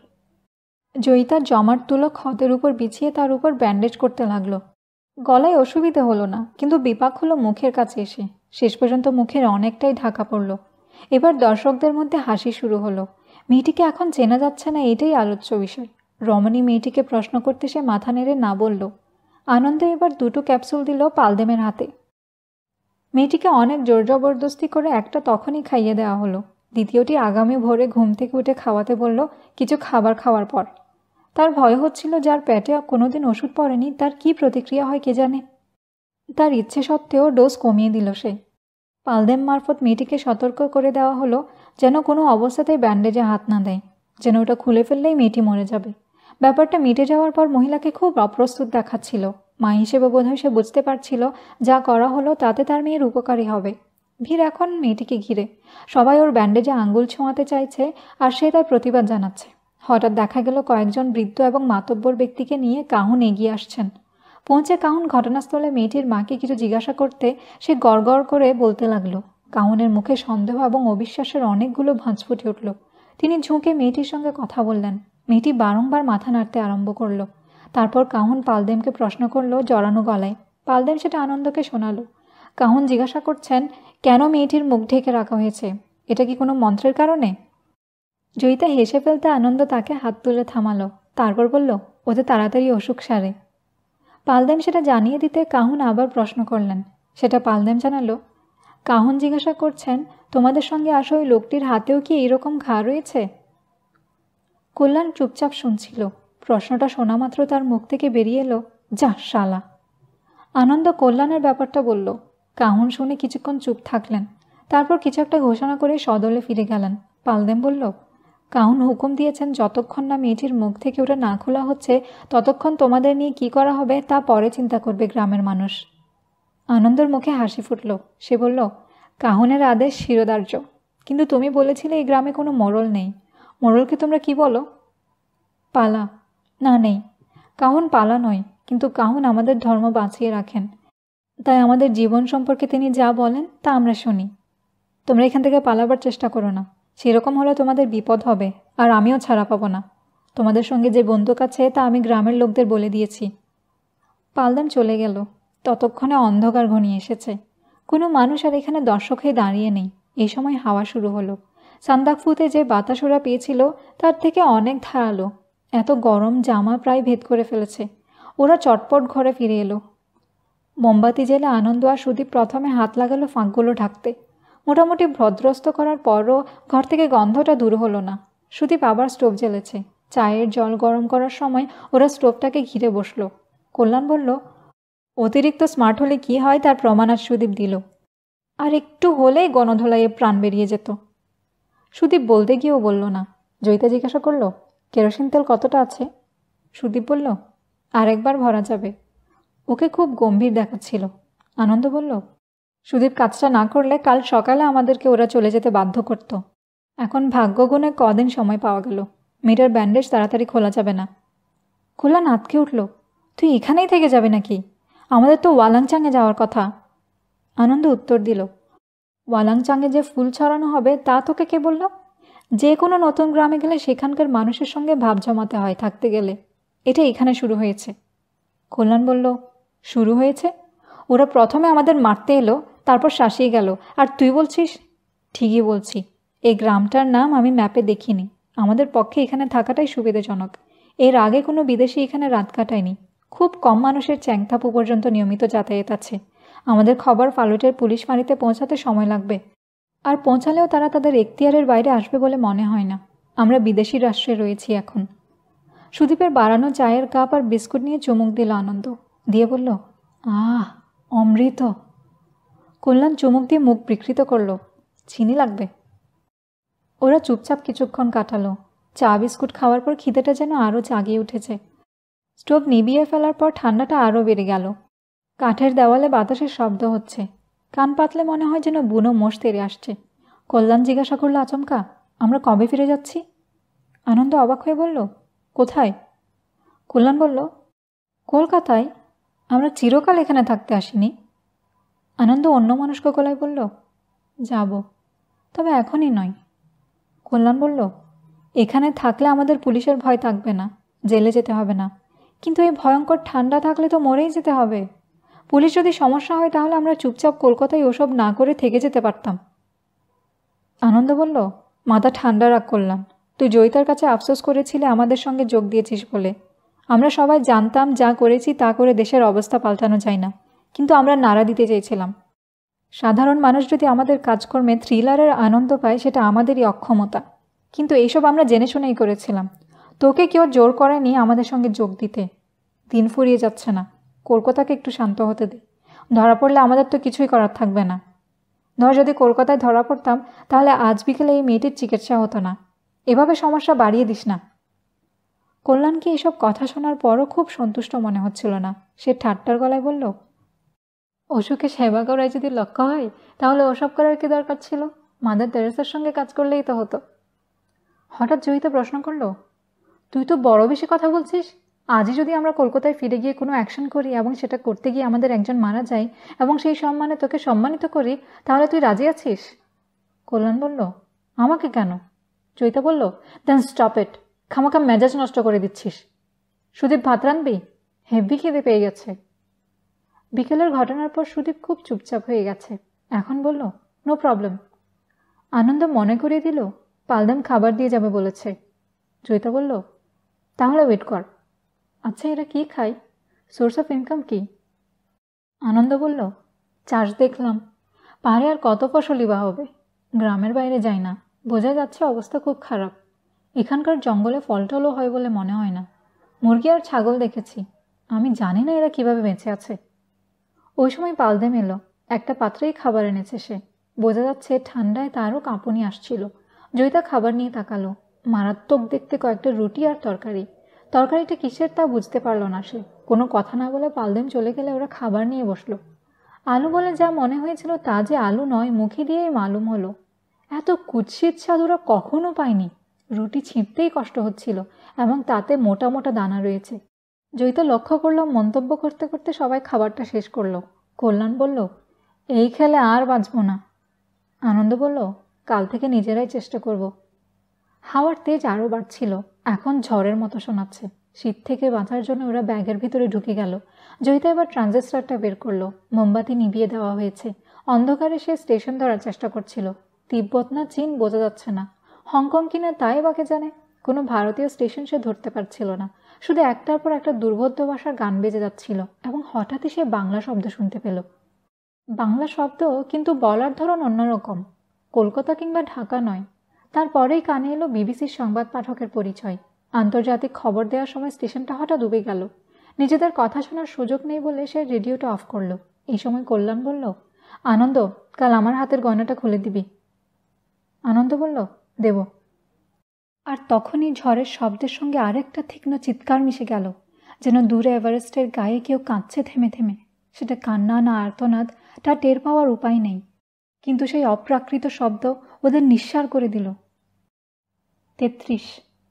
জয়িতা জমাট তুলো ক্ষতের উপর বিছিয়ে তার উপর ব্যান্ডেজ করতে লাগলো। গলায় অসুবিধে হলো না, কিন্তু বিপাক হলো মুখের কাছে এসে। শেষ পর্যন্ত মুখের অনেকটাই ঢাকা পড়ল। এবার দর্শকদের মধ্যে হাসি শুরু হলো। মেয়েটিকে এখন চেনা যাচ্ছে না, এটাই আলোচ্য বিষয়। রমণী মেয়েটিকে প্রশ্ন করতে সে মাথা নেড়ে না বলল। আনন্দে এবার দুটো ক্যাপসুল দিল পালদেমের হাতে। মেয়েটিকে অনেক জোর জবরদস্তি করে একটা তখনই খাইয়ে দেওয়া হলো। দ্বিতীয়টি আগামী ভোরে ঘুম থেকে উঠে খাওয়াতে বলল কিছু খাবার খাওয়ার পর। তার ভয় হচ্ছিল যার পেটে কোনোদিন ওষুধ পড়েনি তার কি প্রতিক্রিয়া হয় কে জানে। তার ইচ্ছে সত্ত্বেও ডোজ কমিয়ে দিল সে। পালদেম মারফত মেয়েটিকে সতর্ক করে দেওয়া হলো যেন কোনো অবস্থাতেই ব্যান্ডেজে হাত না দেয়, যেন ওটা খুলে ফেললেই মেয়েটি মরে যাবে। ব্যাপারটা মিটে যাওয়ার পর মহিলাকে খুব অপ্রস্তুত দেখাচ্ছিল। মা হিসেবে বোধহয় সে বুঝতে পারছিল যা করা হলো তাতে তার মেয়ের উপকারী হবে। ভিড় এখন মেয়েটিকে ঘিরে। সবাই ওর ব্যান্ডেজে আঙ্গুল ছোঁয়াতে চাইছে আর সে তার প্রতিবাদ জানাচ্ছে। হঠাৎ দেখা গেল কয়েকজন বৃদ্ধ এবং মাতব্বর ব্যক্তিকে নিয়ে কাহুন এগিয়ে আসছেন। পৌঁছে কাহুন ঘটনাস্থলে মেয়েটির মাকে কিছু জিজ্ঞাসা করতে সে গড়গড় করে বলতে লাগলো। কাহুনের মুখে সন্দেহ এবং অবিশ্বাসের অনেকগুলো ভাঁজ ফুটে উঠল। তিনি ঝুঁকে মেয়েটির সঙ্গে কথা বললেন। মেয়েটি বারংবার মাথা নাড়তে আরম্ভ করলো। তারপর কাহুন পালদেমকে প্রশ্ন করলো জড়ানো গলায়। পালদেম সেটা আনন্দকে শোনালো। কাহুন জিজ্ঞাসা করছেন, কেন মেয়েটির মুখ ঢেকে রাখা হয়েছে? এটা কি কোনো মন্ত্রের কারণে? জয়িতা হেসে ফেলতে আনন্দ তাকে হাত তুলে থামালো। তারপর বলল, ওতে তাড়াতাড়ি অসুখ সারে। পালদেম সেটা জানিয়ে দিতে কাহুন আবার প্রশ্ন করলেন। সেটা পালদেম জানালো, কাহন জিজ্ঞাসা করছেন, তোমাদের সঙ্গে আসা ওই লোকটির হাতেও কি এইরকম ঘা রয়েছে? কল্যাণ চুপচাপ শুনছিল। প্রশ্নটা শোনা মাত্র তার মুখ থেকে বেরিয়ে এলো, যা শালা। আনন্দ কল্যাণের ব্যাপারটা বলল। কাহন শুনে কিছুক্ষণ চুপ থাকলেন। তারপর কিছু একটা ঘোষণা করে সদলে ফিরে গেলেন। পালদেম বলল, কাহন হুকুম দিয়েছেন যতক্ষণ না মেয়েটির মুখ থেকে ওটা না খোলা হচ্ছে ততক্ষণ তোমাদের নিয়ে কি করা হবে তা পরে চিন্তা করবে গ্রামের মানুষ। আনন্দর মুখে হাসি ফুটল। সে বলল, কাহনের আদেশ শিরোধার্য, কিন্তু তুমি বলেছিলে এই গ্রামে কোনো মোড়ল নেই। মোড়লকে তোমরা কি বলো? পালা। না, নেই। কাহন পালা নয়, কিন্তু কাহন আমাদের ধর্ম বাঁচিয়ে রাখেন, তাই আমাদের জীবন সম্পর্কে তিনি যা বলেন তা আমরা শুনি। তোমরা এখান থেকে পালাবার চেষ্টা করো না, সেরকম হলে তোমাদের বিপদ হবে, আর আমিও ছাড়া পাবো না। তোমাদের সঙ্গে যে বন্দুক আছে তা আমি গ্রামের লোকদের বলে দিয়েছি। পালদান চলে গেল। ততক্ষণে অন্ধকার ঘনিয়ে এসেছে। কোনো মানুষ আর এখানে দর্শক হয়ে দাঁড়িয়ে নেই। এই সময় হাওয়া শুরু হলো। সান্দাকফুতে যে বাতাস ওরা পেয়েছিল তার থেকে অনেক ধারালো। এত গরম জামা প্রায় ভেদ করে ফেলেছে। ওরা চটপট ঘরে ফিরে এলো। মোমবাতি জেলে আনন্দ আর সুদীপ প্রথমে হাত লাগালো ফাঁকগুলো ঢাকতে। মোটামুটি ভদ্রস্ত করার পরও ঘর থেকে গন্ধটা দূর হলো না। সুদীপ আবার স্টোভ জ্বেলেছে। চায়ের জল গরম করার সময় ওরা স্টোভটাকে ঘিরে বসলো। কল্যাণ বলল, অতিরিক্ত স্মার্ট হলে কি হয় তার প্রমাণ আজ সুদীপ দিল। আর একটু হলেই গণধোলাইয়ে প্রাণ বেরিয়ে যেত। সুদীপ বলতে গিয়েও বলল না। জয়িতা জিজ্ঞাসা করল, কেরোসিন তেল কতটা আছে? সুদীপ বলল, আরেকবার ভরা যাবে। ওকে খুব গম্ভীর দেখাচ্ছিল। আনন্দ বলল, সুদীপ কাজটা না করলে কাল সকালে আমাদেরকে ওরা চলে যেতে বাধ্য করত। এখন ভাগ্যগুণে কদিন সময় পাওয়া গেল। মেয়েটার ব্যান্ডেজ তাড়াতাড়ি খোলা যাবে না। খোলা নাতকে উঠল, তুই এখানেই থেকে যাবে নাকি? আমাদের তো ওয়ালাংচাঙে যাওয়ার কথা। আনন্দ উত্তর দিল, ওয়ালাংচাঙে যে ফুল ছড়ানো হবে তা তোকে কে বলল? যে কোনো নতুন গ্রামে গেলে সেখানকার মানুষের সঙ্গে ভাব জমাতে হয় থাকতে গেলে। এটা এখানে শুরু হয়েছে। কল্যাণ বলল, শুরু হয়েছে? ওরা প্রথমে আমাদের মারতে এলো, তারপর শাসিয়ে গেল, আর তুই বলছিস? ঠিকই বলছি। এই গ্রামটার নাম আমি ম্যাপে দেখিনি। আমাদের পক্ষে এখানে থাকাটাই সুবিধাজনক। এর আগে কোনো বিদেশি এখানে রাত কাটায়নি। খুব কম মানুষের চ্যাংথাপু পর্যন্ত নিয়মিত যাতায়াত আছে। আমাদের খবর ফালুটের পুলিশ ফাঁড়িতে পৌঁছাতে সময় লাগবে, আর পৌঁছালেও তারা তাদের এখতিয়ারের বাইরে আসবে বলে মনে হয় না। আমরা বিদেশি রাষ্ট্রে রয়েছি এখন। সুদীপের বাড়ানো চায়ের কাপ আর বিস্কুট নিয়ে চুমুক দিল আনন্দ। দিয়ে বলল, আহ, অমৃত। কল্যাণ চুমুক দিয়ে মুখ বিকৃত করল। চিনি লাগবে? ওরা চুপচাপ কিছুক্ষণ কাটালো। চা বিস্কুট খাওয়ার পর খিদেটা যেন আরও জাগিয়ে উঠেছে। স্টোভ নিভিয়ে ফেলার পর ঠান্ডাটা আরও বেড়ে গেল। কাঠের দেওয়ালে বাতাসের শব্দ হচ্ছে। কান পাতলে মনে হয় যেন বুনো মোষ তেড়ে আসছে। কল্যাণ জিজ্ঞাসা করলো আচমকা, আমরা কবে ফিরে যাচ্ছি? আনন্দ অবাক হয়ে বলল, কোথায়? কল্যাণ বলল, কলকাতায়। আমরা চিরকাল এখানে থাকতে আসিনি। আনন্দ অন্যমনস্ক গলায় বলল, যাব, তবে এখনই নয়। কল্যাণ বলল, এখানে থাকলে আমাদের পুলিশের ভয় থাকবে না, জেলে যেতে হবে না। কিন্তু এই ভয়ঙ্কর ঠান্ডা থাকলে তো মরেই যেতে হবে। পুলিশ যদি সমস্যা হয় তাহলে আমরা চুপচাপ কলকাতায় ওসব না করে থেকে যেতে পারতাম। আনন্দ বলল, মাথা ঠান্ডা রাখ কল্যাণ। তুই জয়িতার কাছে আফসোস করেছিলে আমাদের সঙ্গে যোগ দিয়েছিস বলে। আমরা সবাই জানতাম যা করেছি তা করে দেশের অবস্থা পাল্টানো যায় না, কিন্তু আমরা নাড়া দিতে চেয়েছিলাম। সাধারণ মানুষ যদি আমাদের কাজকর্মে থ্রিলারের আনন্দ পায় সেটা আমাদেরই অক্ষমতা, কিন্তু এইসব আমরা জেনে শুনেই করেছিলাম। তোকে কেউ জোর করেনি আমাদের সঙ্গে যোগ দিতে। দিন ফুরিয়ে যাচ্ছে না, কলকাতাকে একটু শান্ত হতে দে। ধরা পড়লে আমাদের তো কিছুই করার থাকবে না। ধর যদি কলকাতায় ধরা পড়তাম তাহলে আজ বিকেলে এই মেয়েটির চিকিৎসা হতো না। এভাবে সমস্যা বাড়িয়ে দিস না। কল্যাণকে এসব কথা শোনার পরও খুব সন্তুষ্ট মনে হচ্ছিল না। সে ঠাট্টার গলায় বলল, অসুখে সেবা করাই যদি লক্ষ্য হয় তাহলে ওসব করার কি দরকার ছিল? মাদার তেরেসার সঙ্গে কাজ করলেই তো হতো। হঠাৎ জয়িতা প্রশ্ন করল, তুই তো বড় বেশি কথা বলছিস। আজই যদি আমরা কলকাতায় ফিরে গিয়ে কোনো অ্যাকশন করি এবং সেটা করতে গিয়ে আমাদের একজন মারা যায় এবং সেই সম্মানে তোকে সম্মানিত করি, তাহলে তুই রাজি আছিস? কল্যাণ বলল, আমাকে কেন? জয়িতা বলল, দেন স্টপ ইট। খামাখা মেজাজ নষ্ট করে দিচ্ছিস। সুদীপ ভাত রাঁধবি? হেভি খিদে পেয়ে গেছে। বিকেলের ঘটনার পর সুদীপ খুব চুপচাপ হয়ে গেছে। এখন বলল, নো প্রবলেম। আনন্দ মনে করিয়ে দিল, পালদাম খাবার দিয়ে যাবে বলেছে। জয়িতা বলল, তাহলে ওয়েট কর। আচ্ছা, এরা কি খায়? সোর্স অফ ইনকাম কি? আনন্দ বলল, চাষ দেখলাম। পাহাড়ে আর কত ফসলই বা হবে। গ্রামের বাইরে যাই না, বোঝা যাচ্ছে অবস্থা খুব খারাপ। এখানকার জঙ্গলে ফল টলও হয় বলে মনে হয় না। মুরগি আর ছাগল দেখেছি, আমি জানি না এরা কিভাবে বেঁচে আছে। ওই সময় পালদেম এলো, একটা পাত্রেই খাবার এনেছে সে। বোঝা যাচ্ছে ঠান্ডায় তারও কাঁপুনি আসছিল। জয়িতা খাবার নিয়ে তাকালো। মারাত্মক দেখতে কয়েকটা রুটি আর তরকারি। তরকারিটা কিসের তা বুঝতে পারল না সে। কোনো কথা না বলে পালদেম চলে গেলে ওরা খাবার নিয়ে বসলো। আলু বলে যা মনে হয়েছিল তা যে আলু নয় মুখে দিয়েই মালুম হলো। এত কুৎসিত স্বাদ ওরা কখনো পায়নি। রুটি ছিঁড়তেই কষ্ট হচ্ছিল এবং তাতে মোটা মোটা দানা রয়েছে। জয়িতা লক্ষ্য করলাম মন্তব্য করতে করতে সবাই খাবারটা শেষ করলো। কল্যাণ বলল, এই খেলে আর বাঁচব না। আনন্দ বলল, কাল থেকে নিজেরাই চেষ্টা করব। হাওয়ার তেজ আরও বাড়ছিল, এখন ঝড়ের মতো শোনাচ্ছে। শীত থেকে বাঁচার জন্য ওরা ব্যাগের ভিতরে ঢুকে গেল। জয়িতা এবার ট্রানজিস্টারটা বের করলো। মোমবাতি নিভিয়ে দেওয়া হয়েছে। অন্ধকারে সে স্টেশন ধরার চেষ্টা করছিল। তিব্বত না চীন বোঝা যাচ্ছে না, হংকং কিনা তাই বাকে জানে। কোনো ভারতীয় স্টেশন সে ধরতে পারছিল না। শুধু একটার পর একটা দুর্বোধ্য ভাষার গান বেজে যাচ্ছিল এবং হঠাৎই সে বাংলা শব্দ শুনতে পেল। বাংলা শব্দ, কিন্তু বলার ধরন অন্যরকম। কলকাতা কিংবা ঢাকা নয়। তারপরেই কানে এলো বিবিসির সংবাদ পাঠকের পরিচয়। আন্তর্জাতিক খবর দেওয়ার সময় স্টেশনটা হঠাৎ ডুবে গেল। নিজেদের কথা শোনার সুযোগ নেই বলে সে রেডিওটা অফ করলো। এই সময় কল্যাণ বলল, আনন্দ, কাল আমার হাতের গয়নাটা খুলে দিবি। আনন্দ বলল, দেব। আর তখনই ঝড়ের শব্দের সঙ্গে আরেকটা তীক্ষ্ণ চিৎকার মিশে গেল, যেন দূরে এভারেস্টের গায়ে কেউ কাঁদছে থেমে থেমে। সেটা কান্না না আর্তনাদ তা টের পাওয়ার উপায় নেই, কিন্তু সেই অপ্রাকৃত শব্দ ওদের নিঃসার করে দিল। তেত্রিশ।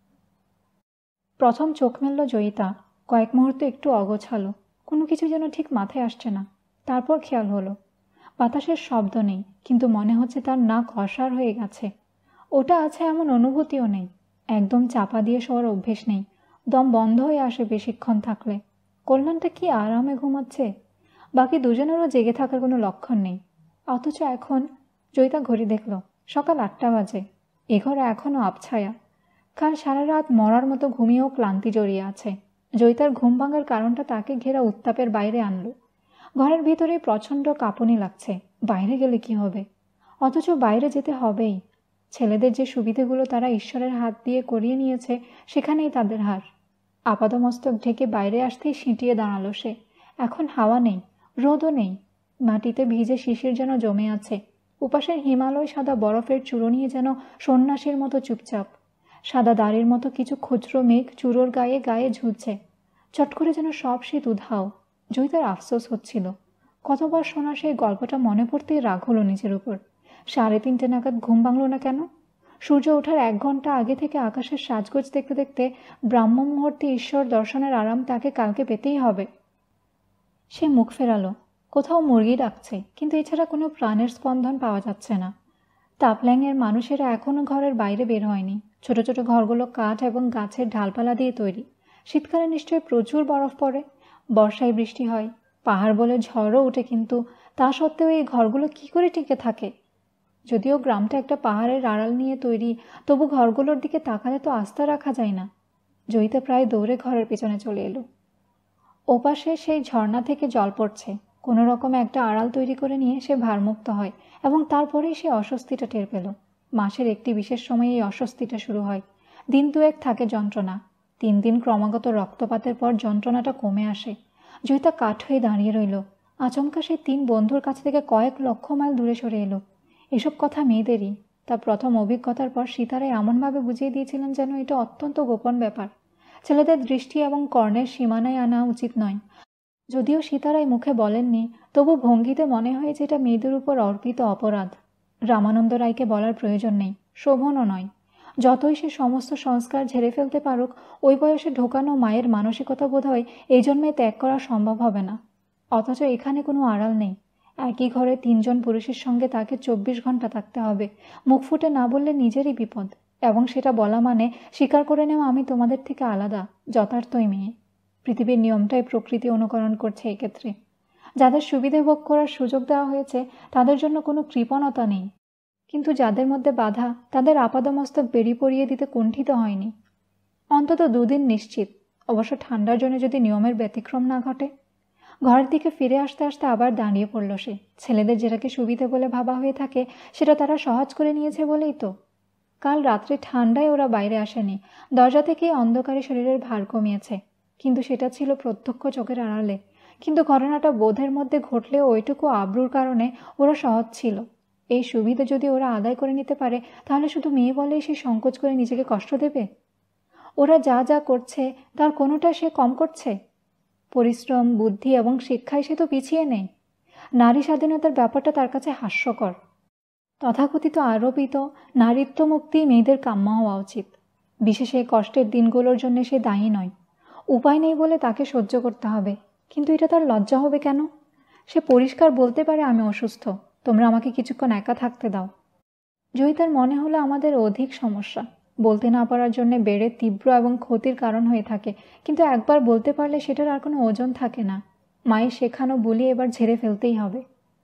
প্রথম চোখ মেলল জয়িতা। কয়েক মুহূর্তে একটু অগোছালো, কোনো কিছু যেন ঠিক মাথায় আসছে না। তারপর খেয়াল হলো বাতাসের শব্দ নেই, কিন্তু মনে হচ্ছে তার নাক অসাড় হয়ে গেছে। ওটা আছে এমন অনুভূতিও নেই। একদম চাপা দিয়ে শোয়ার অভ্যেস নেই, দম বন্ধ হয়ে আসে বেশিক্ষণ থাকলে। কল্যাণটা কি আরামে ঘুমাচ্ছে, বাকি দুজনেরও জেগে থাকার কোনো লক্ষণ নেই। অথচ এখন জয়িতা ঘড়ি দেখল, সকাল আটটা বাজে। এ ঘরে এখনও আবছায়া। কাল সারা রাত মরার মতো ঘুমিয়েও ক্লান্তি জড়িয়ে আছে। জয়িতার ঘুম ভাঙার কারণটা তাকে ঘেরা উত্তাপের বাইরে আনলো। ঘরের ভিতরে প্রচণ্ড কাঁপুনি লাগছে, বাইরে গেলে কি হবে? অথচ বাইরে যেতে হবেই। ছেলেদের যে সুবিধেগুলো তারা ঈশ্বরের হাত দিয়ে করিয়ে নিয়েছে, সেখানেই তাদের হার। আপাদমস্তক ঢেকে বাইরে আসতেই সিঁটিয়ে দাঁড়ালো সে। এখন হাওয়া নেই, রোদও নেই। মাটিতে ভিজে শিশির যেন জমে আছে। উপাসের হিমালয় সাদা বরফের চূড়ো নিয়ে যেন সন্ন্যাসীর মতো চুপচাপ। সাদা দাড়ির মতো কিছু ক্ষুদ্র মেঘ চূড়োর গায়ে গায়ে ঝুলছে। চট করে যেন সব শীত উধাও। জয়িতার আফসোস হচ্ছিল। কতবার শোনা সেই গল্পটা মনে পড়তেই রাগ হলো নিজের উপর। সাড়ে তিনটে নাগাদ ঘুম ভাঙল না কেন? সূর্য ওঠার এক ঘন্টা আগে থেকে আকাশের সাজগোজ দেখতে দেখতে ব্রাহ্ম মুহূর্তে ঈশ্বর দর্শনের আরাম তাকে কালকে পেতেই হবে। সে মুখ ফেরালো। কোথাও মুরগি ডাকছে, কিন্তু এছাড়া কোনো প্রাণের স্পন্দন পাওয়া যাচ্ছে না। তাপল্যাংয়ের মানুষেরা এখনও ঘরের বাইরে বের হয়নি। ছোট ছোট ঘরগুলো কাঠ এবং গাছের ডালপালা দিয়ে তৈরি। শীতকালে নিশ্চয়ই প্রচুর বরফ পড়ে, বর্ষায় বৃষ্টি হয়, পাহাড় বলে ঝড়ও ওঠে, কিন্তু তা সত্ত্বেও এই ঘরগুলো কী করে টিকে থাকে? যদিও গ্রামটা একটা পাহাড়ের আড়াল নিয়ে তৈরি, তবু ঘরগুলোর দিকে তাকালে তো আস্থা রাখা যায় না। জয়িতা প্রায় দৌড়ে ঘরের পেছনে চলে এলো। ওপাশে সেই ঝর্ণা থেকে জল পড়ছে। কোনো রকমে একটা আড়াল তৈরি করে নিয়ে সে ভারমুক্ত হয় এবং তারপরেই সে অস্বস্তিটা টের পেল। মাসের একটি বিশেষ সময়ে এই অস্বস্তিটা শুরু হয়। দিন দুয়েক থাকে যন্ত্রণা। তিন দিন ক্রমাগত রক্তপাতের পর যন্ত্রণাটা কমে আসে। জয়িতা কাঠ হয়ে দাঁড়িয়ে রইল। আচমকা সেই তিন বন্ধুর কাছ থেকে কয়েক লক্ষ মাইল দূরে সরে এলো। এসব কথা মেয়েদেরই। তার প্রথম অভিজ্ঞতার পর সীতারাই এমনভাবে বুঝিয়ে দিয়েছিলেন যেন এটা অত্যন্ত গোপন ব্যাপার। ছেলেদের দৃষ্টি এবং কর্ণের সীমানায় আনা উচিত নয়। যদিও সীতারাই মুখে বলেননি, তবু ভঙ্গিতে মনে হয় যে এটা মেয়েদের উপর অর্পিত অপরাধ। রামানন্দ রায়কে বলার প্রয়োজন নেই, শোভনও নয়। যতই সে সমস্ত সংস্কার ঝেড়ে ফেলতে পারুক, ওই বয়সে ঢোকানো মায়ের মানসিকতা বোধহয় এই জন্মে ত্যাগ করা সম্ভব হবে না। অথচ এখানে কোনো আড়াল নেই। একই ঘরে তিনজন পুরুষের সঙ্গে তাকে চব্বিশ ঘন্টা থাকতে হবে। মুখ ফুটে না বললে নিজেরই বিপদ, এবং সেটা বলা মানে স্বীকার করে নেওয়া আমি তোমাদের থেকে আলাদা, যথার্থই মেয়ে। পৃথিবীর নিয়মটাই প্রকৃতি অনুকরণ করছে এক্ষেত্রে। যাদের সুবিধে ভোগ করার সুযোগ দেওয়া হয়েছে তাদের জন্য কোনো কৃপণতা নেই, কিন্তু যাদের মধ্যে বাধা তাদের আপাদমস্তক বেরি পরিয়ে দিতে কুণ্ঠিত হয়নি। অন্তত দুদিন নিশ্চিত, অবশ্য ঠান্ডার জন্য যদি নিয়মের ব্যতিক্রম না ঘটে। ঘরের দিকে ফিরে আসতে আসতে আবার দাঁড়িয়ে পড়ল সে। ছেলেদের যেটাকে সুবিধে বলে ভাবা হয়ে থাকে সেটা তারা সহজ করে নিয়েছে বলেই তো। কাল রাত্রে ঠান্ডায় ওরা বাইরে আসেনি, দরজা থেকেই অন্ধকারে শরীরের ভার কমিয়েছে, কিন্তু সেটা ছিল প্রত্যক্ষ চোখের আড়ালে। কিন্তু ঘটনাটা বোধের মধ্যে ঘটলেও ওইটুকু আব্রুর কারণে ওরা সহজ ছিল। এই সুবিধা যদি ওরা আদায় করে নিতে পারে তাহলে শুধু মেয়ে বলেই সে সংকোচ করে নিজেকে কষ্ট দেবে? ওরা যা যা করছে তার কোনোটা সে কম করছে? পরিশ্রম, বুদ্ধি এবং শিক্ষায় সে তো পিছিয়ে নেই। নারী স্বাধীনতার ব্যাপারটা তার কাছে হাস্যকর। তথাকথিত আরোপিত নারীত্ব মুক্তি মেয়েদের কাম্য হওয়া উচিত। বিশেষ এই কষ্টের দিনগুলোর জন্য সে দায়ী নয়। উপায় নেই বলে তাকে সহ্য করতে হবে, কিন্তু এটা তার লজ্জা হবে কেন? সে পরিষ্কার বলতে পারে, আমি অসুস্থ, তোমরা আমাকে কিছুক্ষণ একা থাকতে দাও। জয়িতার মনে হলো আমাদের অধিক সমস্যা বলতে না পারার জন্য বেড়ে তীব্র এবং ক্ষতির কারণ হয়ে থাকে, কিন্তু একবার বলতে পারলে সেটার আর কোনো ওজন থাকে না। মায়ের শেখানো বুলি এবার ঝেড়ে ফেলতেই হবে।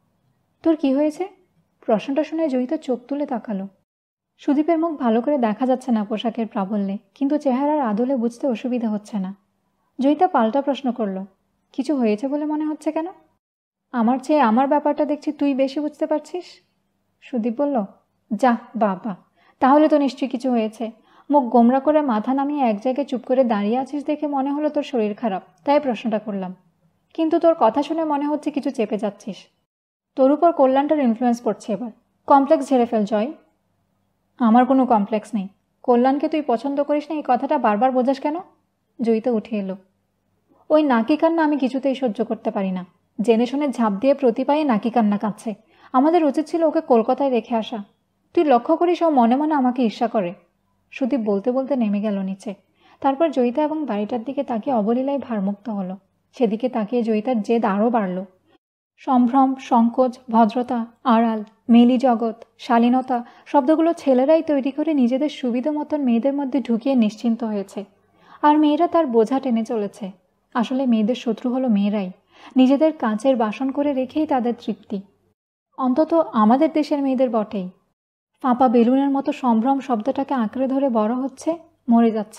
তোর কি হয়েছে? প্রশ্নটা শুনে জয়িতা চোখ তুলে তাকালো। সুদীপের মুখ ভালো করে দেখা যাচ্ছে না পোশাকের প্রাবল্যে, কিন্তু চেহারার আদলে বুঝতে অসুবিধা হচ্ছে না। জয়িতা পাল্টা প্রশ্ন করল, কিছু হয়েছে বলে মনে হচ্ছে কেন? আমার চেয়ে আমার ব্যাপারটা দেখছি তুই বেশি বুঝতে পারছিস। সুদীপ বলল, যা বাবা, তাহলে তো নিশ্চয়ই কিছু হয়েছে। মুখ গোমরা করে মাথা নামিয়ে এক জায়গায় চুপ করে দাঁড়িয়ে আছিস দেখে মনে হলো তোর শরীর খারাপ, তাই প্রশ্নটা করলাম। কিন্তু তোর কথা শুনে মনে হচ্ছে কিছু চেপে যাচ্ছিস। তোর উপর কল্যাণটার ইনফ্লুয়েন্স পড়ছে এবার। কমপ্লেক্স ঝেড়ে ফেল জয়। আমার কোনো কমপ্লেক্স নেই। কল্যাণকে তুই পছন্দ করিস না এই কথাটা বারবার বোঝাস কেন? জয়িতা উঠে এলো। ওই নাকি কান্না আমি কিছুতেই সহ্য করতে পারি না। জেনে শুনে ঝাঁপ দিয়ে প্রতি পায়ে নাকি কান্না কাঁদছে। আমাদের উচিত ছিল ওকে কলকাতায় রেখে আসা। তুই লক্ষ্য করিস ও মনে মনে আমাকে ঈর্ষা করে। সুদীপ বলতে বলতে নেমে গেল নিচে। তারপর জয়িতা এবং বাড়িটার দিকে তাকিয়ে অবলীলায় ভারমুক্ত হলো। সেদিকে তাকিয়ে জয়িতার জেদ আরও বাড়ল। সম্ভ্রম, সংকোচ, ভদ্রতা, আড়াল, মেলি জগৎ, শালীনতা শব্দগুলো ছেলেরাই তৈরি করে নিজেদের সুবিধা মতন মেয়েদের মধ্যে ঢুকিয়ে নিশ্চিন্ত হয়েছে। আর মেয়েরা তার বোঝা টেনে চলেছে। আসলে মেয়েদের শত্রু হলো মেয়েরাই। নিজেদের কাঁচের বাসন করে রেখেই তাদের তৃপ্তি। অন্তত আমাদের দেশের মেয়েদের বটেই। ফাঁপা বেলুনের মতো সম্ভ্রম শব্দটাকে আঁকড়ে ধরে বড় হচ্ছে, মরে যাচ্ছে।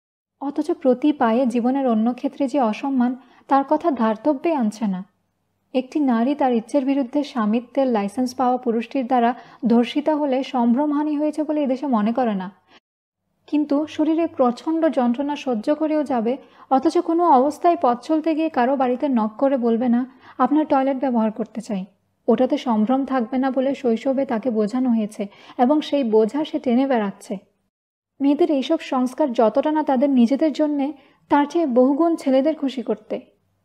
অথচ প্রতি পায়ে জীবনের অন্য ক্ষেত্রে যে অসম্মান তার কথা ধার্তব্যে আনছে না। একটি নারী তার ইচ্ছের বিরুদ্ধে স্বামিত্বের লাইসেন্স পাওয়া পুরুষটির দ্বারা ধর্ষিতা হলে সম্ভ্রমহানি হয়েছে বলে এদেশে মনে করে না, কিন্তু শরীরে প্রচণ্ড যন্ত্রণা সহ্য করেও যাবে, অথচ কোনো অবস্থায় পথ চলতে গিয়ে কারো বাড়িতে নক করে বলবে না আপনার টয়লেট ব্যবহার করতে চাই। ওটাতে সম্ভ্রম থাকবে না বলে শৈশবে তাকে বোঝানো হয়েছে এবং সেই বোঝা সে টেনে বেড়াচ্ছে। মেয়েদের এইসব সংস্কার যতটা না তাদের নিজেদের জন্যে, তার চেয়ে বহুগুণ ছেলেদের খুশি করতে।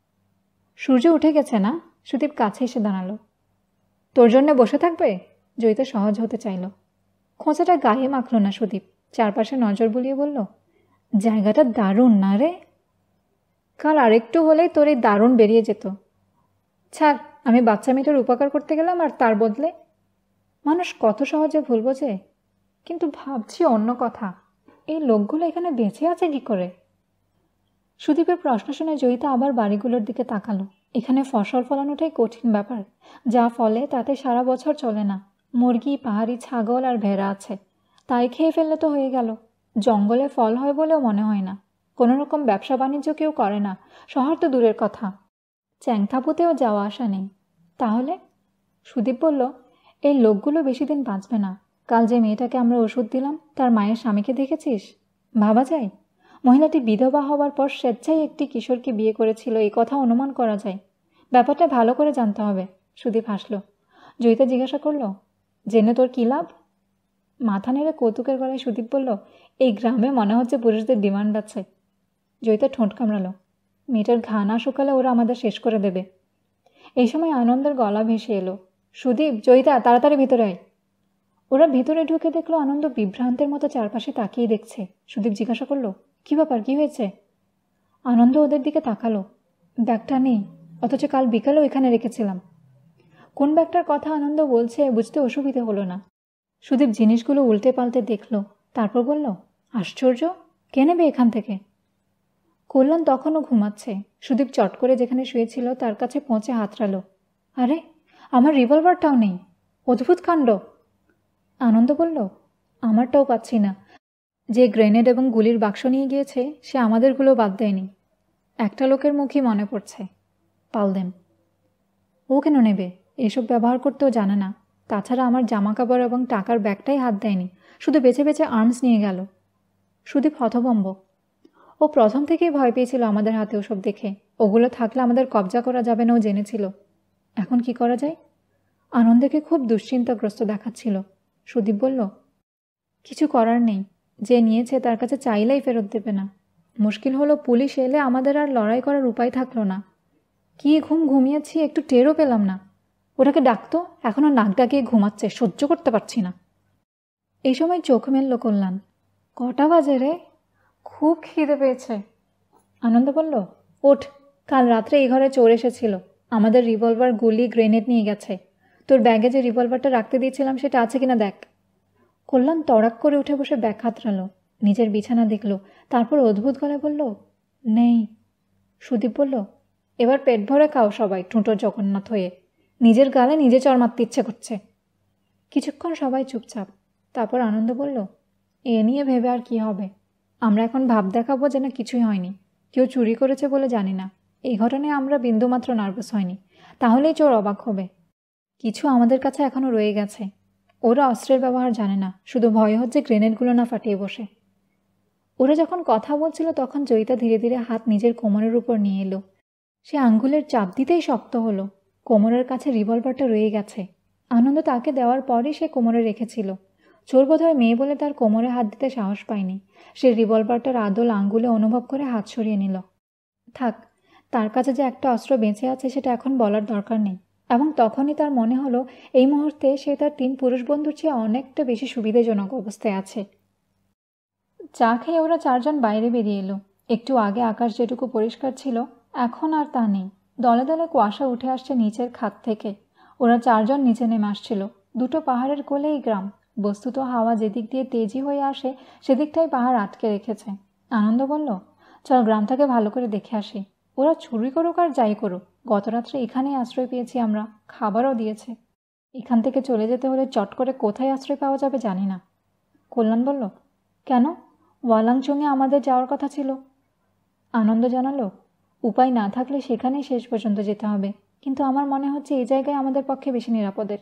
সূর্য উঠে গেছে না? সুদীপ কাছে এসে দাঁড়ালো। তোর জন্যে বসে থাকবে? জয়িতা সহজ হতে চাইল। খোঁচাটা গায়ে মাখল না সুদীপ। চারপাশে নজর বুলিয়ে বলল, জায়গাটা দারুণ না রে? কাল আরেকটু হলেই তোর এই দারুণ বেরিয়ে যেত। ছাড়, আমি বাচ্চা মেয়েটার উপকার করতে গেলাম আর তার বদলে। মানুষ কত সহজে ভুল বোঝে। কিন্তু ভাবছি অন্য কথা, এই লোকগুলো এখানে বেঁচে আছে কি করে? সুদীপের প্রশ্ন শুনে জয়িতা আবার বাড়িগুলোর দিকে তাকালো। এখানে ফসল ফলানোটাই কঠিন ব্যাপার। যা ফলে তাতে সারা বছর চলে না। মুরগি, পাহাড়ি ছাগল আর ভেড়া আছে, তাই খেয়ে ফেললে তো হয়ে গেল। জঙ্গলে ফল হয় বলেও মনে হয় না। কোনো রকম ব্যবসা বাণিজ্য কেউ করে না, শহর তো দূরের কথা। চ্যাংথাপুতেও যাওয়া আসা নেই। তাহলে? সুদীপ বলল, এই লোকগুলো বেশি দিন বাঁচবে না। কাল যে মেয়েটাকে আমরা ওষুধ দিলাম তার মায়ের স্বামীকে দেখেছিস? ভাবা যায় মহিলাটি বিধবা হওয়ার পর স্বেচ্ছায় একটি কিশোরকে বিয়ে করেছিল, এই কথা অনুমান করা যায়। ব্যাপারটা ভালো করে জানতে হবে। সুদীপ হাসল। জয়িতা জিজ্ঞাসা করল, জেনে তোর কী লাভ? মাথা নেড়ে কৌতুকের গলায় সুদীপ বলল, এই গ্রামে মনে হচ্ছে পুরুষদের ডিমান্ড আছে। জয়িতা ঠোঁট কামড়ালো। মেয়েটার ঘা না শুকালে ওরা আমাদের শেষ করে দেবে। এই সময় আনন্দের গলা ভেসে এলো, সুদীপ, জয়িতা, তাড়াতাড়ি ভিতরে আয়। ওরা ভিতরে ঢুকে দেখলো আনন্দ বিভ্রান্তের মতো চারপাশে তাকিয়ে দেখছে। সুদীপ জিজ্ঞাসা করলো, কী ব্যাপার, কী হয়েছে? আনন্দ ওদের দিকে তাকালো। ব্যাগটা নেই, অথচ কাল বিকালেও এখানে রেখেছিলাম। কোন ব্যাগটার কথা আনন্দ বলছে বুঝতে অসুবিধে হলো না। সুদীপ জিনিসগুলো উল্টে পাল্টে দেখলো, তারপর বলল, আশ্চর্য, কে নেবে এখান থেকে? কল্যাণ তখনও ঘুমাচ্ছে। সুদীপ চট করে যেখানে শুয়েছিল তার কাছে পৌঁছে হাতড়ালো। আরে, আমার রিভলভারটাও নেই, অদ্ভুত কাণ্ড। আনন্দ বলল, আমারটাও পাচ্ছি না। যে গ্রেনেড এবং গুলির বাক্স নিয়ে গিয়েছে সে আমাদেরগুলো বাদ দেয়নি। একটা লোকের মুখই মনে পড়ছে। পাল দেম। ও কেন নেবে? এসব ব্যবহার করতেও জানে না। তাছাড়া আমার জামা কাপড় এবং টাকার ব্যাগটাই হাত দেয়নি, শুধু বেছে বেছে আর্মস নিয়ে গেল। সুদীপ হতভম্ব। ও প্রথম থেকেই ভয় পেয়েছিল আমাদের হাতে ওসব দেখে। ওগুলো থাকলে আমাদের কবজা করা যাবে না ও জেনেছিল। এখন কি করা যায়? আনন্দকে খুব দুশ্চিন্তাগ্রস্ত দেখাচ্ছিল। সুদীপ বলল, কিছু করার নেই। যে নিয়েছে তার কাছে চাইলেই ফেরত দেবে না। মুশকিল হলো পুলিশ এলে আমাদের আর লড়াই করার উপায় থাকলো না। কি ঘুম ঘুমিয়েছি একটু টেরও পেলাম না। ওটাকে ডাকতো, এখনও নাক ডাকিয়ে ঘুমাচ্ছে, সহ্য করতে পারছি না। এই সময় চোখ মেলল কল্যাণ। কটা বাজে রে? খুব খিদে পেয়েছে। আনন্দ বলল, ওঠ, কাল রাত্রে এই ঘরে চোর এসেছিল। আমাদের রিভলভার, গুলি, গ্রেনেড নিয়ে গেছে। তোর ব্যাগে যে রিভলভারটা রাখতে দিয়েছিলাম সেটা আছে কিনা দেখ। কল্যাণ তড়াক করে উঠে বসে ব্যাগ হাতড়ালো, নিজের বিছানা দেখল, তারপর অদ্ভুত গলায় বলল, নেই। সুদীপ বলল, এবার পেট ভরে খাও সবাই, ঠুঁটো জগন্নাথ হয়ে। নিজের গালে নিজে চড় মারতে ইচ্ছে করছে। কিছুক্ষণ সবাই চুপচাপ। তারপর আনন্দ বলল, এ নিয়ে ভেবে আর কি হবে? আমরা এখন ভাব দেখাবো যেন কিছুই হয়নি। কেউ চুরি করেছে বলে জানি না। এই ঘটনায় আমরা বিন্দুমাত্র নার্ভাস হয়নি। তাহলেই চোর অবাক হবে। কিছু আমাদের কাছে এখনও রয়ে গেছে। ওরা অস্ত্রের ব্যবহার জানে না, শুধু ভয় হচ্ছে গ্রেনেডগুলো না ফাটিয়ে বসে। ওরা যখন কথা বলছিল তখন জয়িতা ধীরে ধীরে হাত নিজের কোমরের উপর নিয়ে এলো। সে আঙ্গুলের চাপ দিতেই শক্ত হলো। কোমরের কাছে রিভলভারটা রয়ে গেছে। আনন্দ তাকে দেওয়ার পরই সে কোমরে রেখেছিল। চোর বোধহয় মেয়ে বলে তার কোমরে হাত দিতে সাহস পায়নি। সে রিভলভারটার আদল আঙ্গুলে অনুভব করে হাত সরিয়ে নিল। থাক, তার কাছে যে একটা অস্ত্র বেঁচে আছে সেটা এখন বলার দরকার নেই। এবং তখনই তার মনে হলো এই মুহূর্তে সে তার তিন পুরুষ বন্ধুর চেয়ে অনেকটা বেশি সুবিধাজনক অবস্থায় আছে। চা খেয়ে ওরা চারজন বাইরে বেরিয়ে এলো। একটু আগে আকাশ যেটুকু পরিষ্কার ছিল এখন আর তা নেই। দলে দলে কুয়াশা উঠে আসছে নিচের খাত থেকে। ওরা চারজন নিচে নেমে আসছিল। দুটো পাহাড়ের কোলেই গ্রাম। বস্তুত হাওয়া যেদিক দিয়ে তেজি হয়ে আসে সেদিকটাই পাহাড় আটকে রেখেছে। আনন্দ বলল, চল গ্রামটাকে ভালো করে দেখে আসি। ওরা চুরি করুক আর যাই করুক, গত রাত্রে এখানেই আশ্রয় পেয়েছি আমরা, খাবারও দিয়েছে। এখান থেকে চলে যেতে হলে চট করে কোথায় আশ্রয় পাওয়া যাবে জানি না। কল্যাণ বলল, কেন? ওয়ালাংচুংয়ে আমাদের যাওয়ার কথা ছিল। আনন্দ জানালো, উপায় না থাকলে সেখানেই শেষ পর্যন্ত যেতে হবে, কিন্তু আমার মনে হচ্ছে এই জায়গায় আমাদের পক্ষে বেশি নিরাপদের।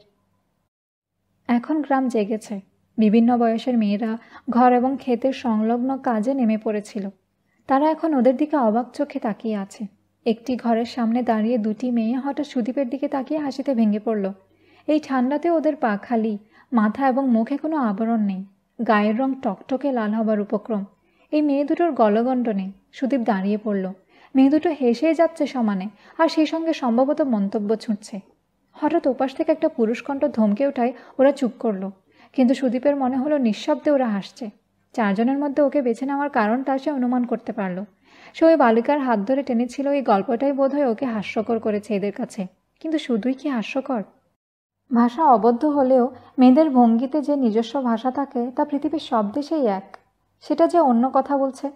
এখন গ্রাম জেগেছে। বিভিন্ন বয়সের মেয়েরা ঘর এবং ক্ষেতের সংলগ্ন কাজে নেমে পড়েছিল। তারা এখন ওদের দিকে অবাক চোখে তাকিয়ে আছে। একটি ঘরের সামনে দাঁড়িয়ে দুটি মেয়ে হঠাৎ সুদীপের দিকে তাকিয়ে হাসিতে ভেঙে পড়ল। এই ঠান্ডাতে ওদের পা খালি, মাথা এবং মুখে কোনো আবরণ নেই। গায়ের রং টকটকে লাল হবার উপক্রম। এই মেয়ে দুটোর গলগণ্ড নেই। সুদীপ দাঁড়িয়ে পড়ল। মেয়ে দুটো হেসেই যাচ্ছে সমানে, আর সেই সঙ্গে সম্ভবত মন্তব্য ছুটছে। হঠাৎ ওপাশ থেকে একটা পুরুষকণ্ঠ ধমকে ওঠায় ওরা চুপ করল। কিন্তু সুদীপের মনে হলো নিঃশব্দে ওরা হাসছে। চারজনের মধ্যে ওকে বেছে নেওয়ার কারণটা সে অনুমান করতে পারল। সে ওই বালিকার হাত ধরে টেনেছিল, এই গল্পটাই বোধহয় ওকে হাস্যকর করেছে এদের কাছে। কিন্তু শুধুই কি হাস্যকর? ভাষা অবদ্ধ হলেও মেয়েদের ভঙ্গিতে যে নিজস্ব ভাষা থাকে তা পৃথিবীর সব দেশেই এক। সেটা যে অন্য কথা বলছে।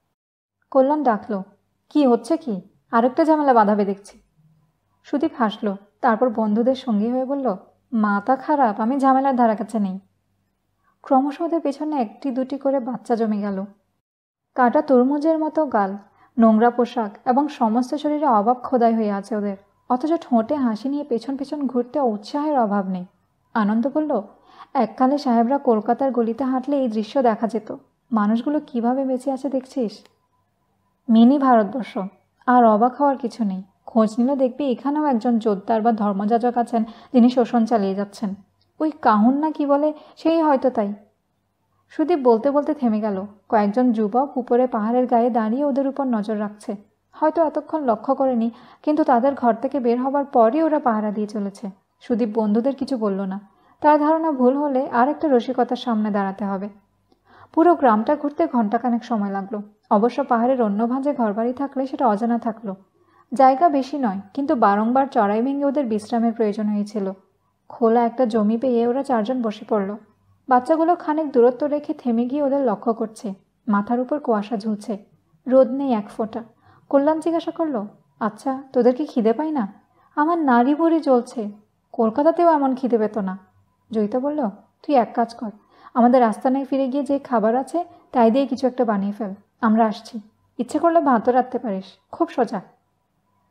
কল্যাণ ডাকল, কি হচ্ছে কি? আরেকটা ঝামেলা বাঁধাবে দেখছি। সুদীপ হাসল, তারপর বন্ধুদের সঙ্গী হয়ে বলল, মাথা খারাপ, আমি ঝামেলার ধারা কাছে নেই। ক্রমশ ওদের পেছনে একটি দুটি করে বাচ্চা জমে গেল। কাটা তরমুজের মতো গাল, নোংরা পোশাক এবং সমস্ত শরীরে অভাব খোদাই হয়ে আছে ওদের। অথচ ঠোঁটে হাসি নিয়ে পেছন পেছন ঘুরতে উৎসাহের অভাব নেই। আনন্দ বলল, এককালে সাহেবরা কলকাতার গলিতে হাঁটলে এই দৃশ্য দেখা যেত। মানুষগুলো কিভাবে বেঁচে আছে দেখছিস? মিনি ভারতবর্ষ। আর অবাক হওয়ার কিছু নেই। খোঁজ নিলে দেখবি এখানেও একজন জোরদার বা ধর্মযাজক আছেন যিনি শোষণ চালিয়ে যাচ্ছেন। ওই কাহুন না কি বলে, সেই হয়তো তাই। সুদীপ বলতে বলতে থেমে গেল। কয়েকজন যুবক উপরে পাহাড়ের গায়ে দাঁড়িয়ে ওদের উপর নজর রাখছে। হয়তো এতক্ষণ লক্ষ্য করেনি, কিন্তু তাদের ঘর থেকে বের হবার পরই ওরা পাহারা দিয়ে চলেছে। সুদীপ বন্ধুদের কিছু বলল না। তার ধারণা ভুল হলে আর একটা রসিকতার সামনে দাঁড়াতে হবে। পুরো গ্রামটা ঘুরতে ঘণ্টাখানেক সময় লাগলো। অবশ্য পাহাড়ের অন্য ভাঁজে ঘরবাড়ি থাকলে সেটা অজানা থাকলো। জায়গা বেশি নয়, কিন্তু বারংবার চড়াই ভেঙে ওদের বিশ্রামের প্রয়োজন হয়েছিল। খোলা একটা জমি পেয়ে ওরা চারজন বসে পড়ল। বাচ্চাগুলো খানিক দূরত্ব রেখে থেমে গিয়ে ওদের লক্ষ্য করছে। মাথার উপর কুয়াশা ঝুলছে, রোদ নেই এক ফোঁটা। কল্যাণ জিজ্ঞাসা করলো, আচ্ছা তোদের কি খিদে পাই না? আমার নাড়ি ভুঁড়ি জ্বলছে। কলকাতাতেও এমন খিদে পেত না। জয়িতা বলল, তুই এক কাজ কর, আমাদের আস্তানায় ফিরে গিয়ে যে খাবার আছে তাই দিয়ে কিছু একটা বানিয়ে ফেল। আমরা আসছি। ইচ্ছে করলে ভাতও রাখতে পারিস, খুব সোজা।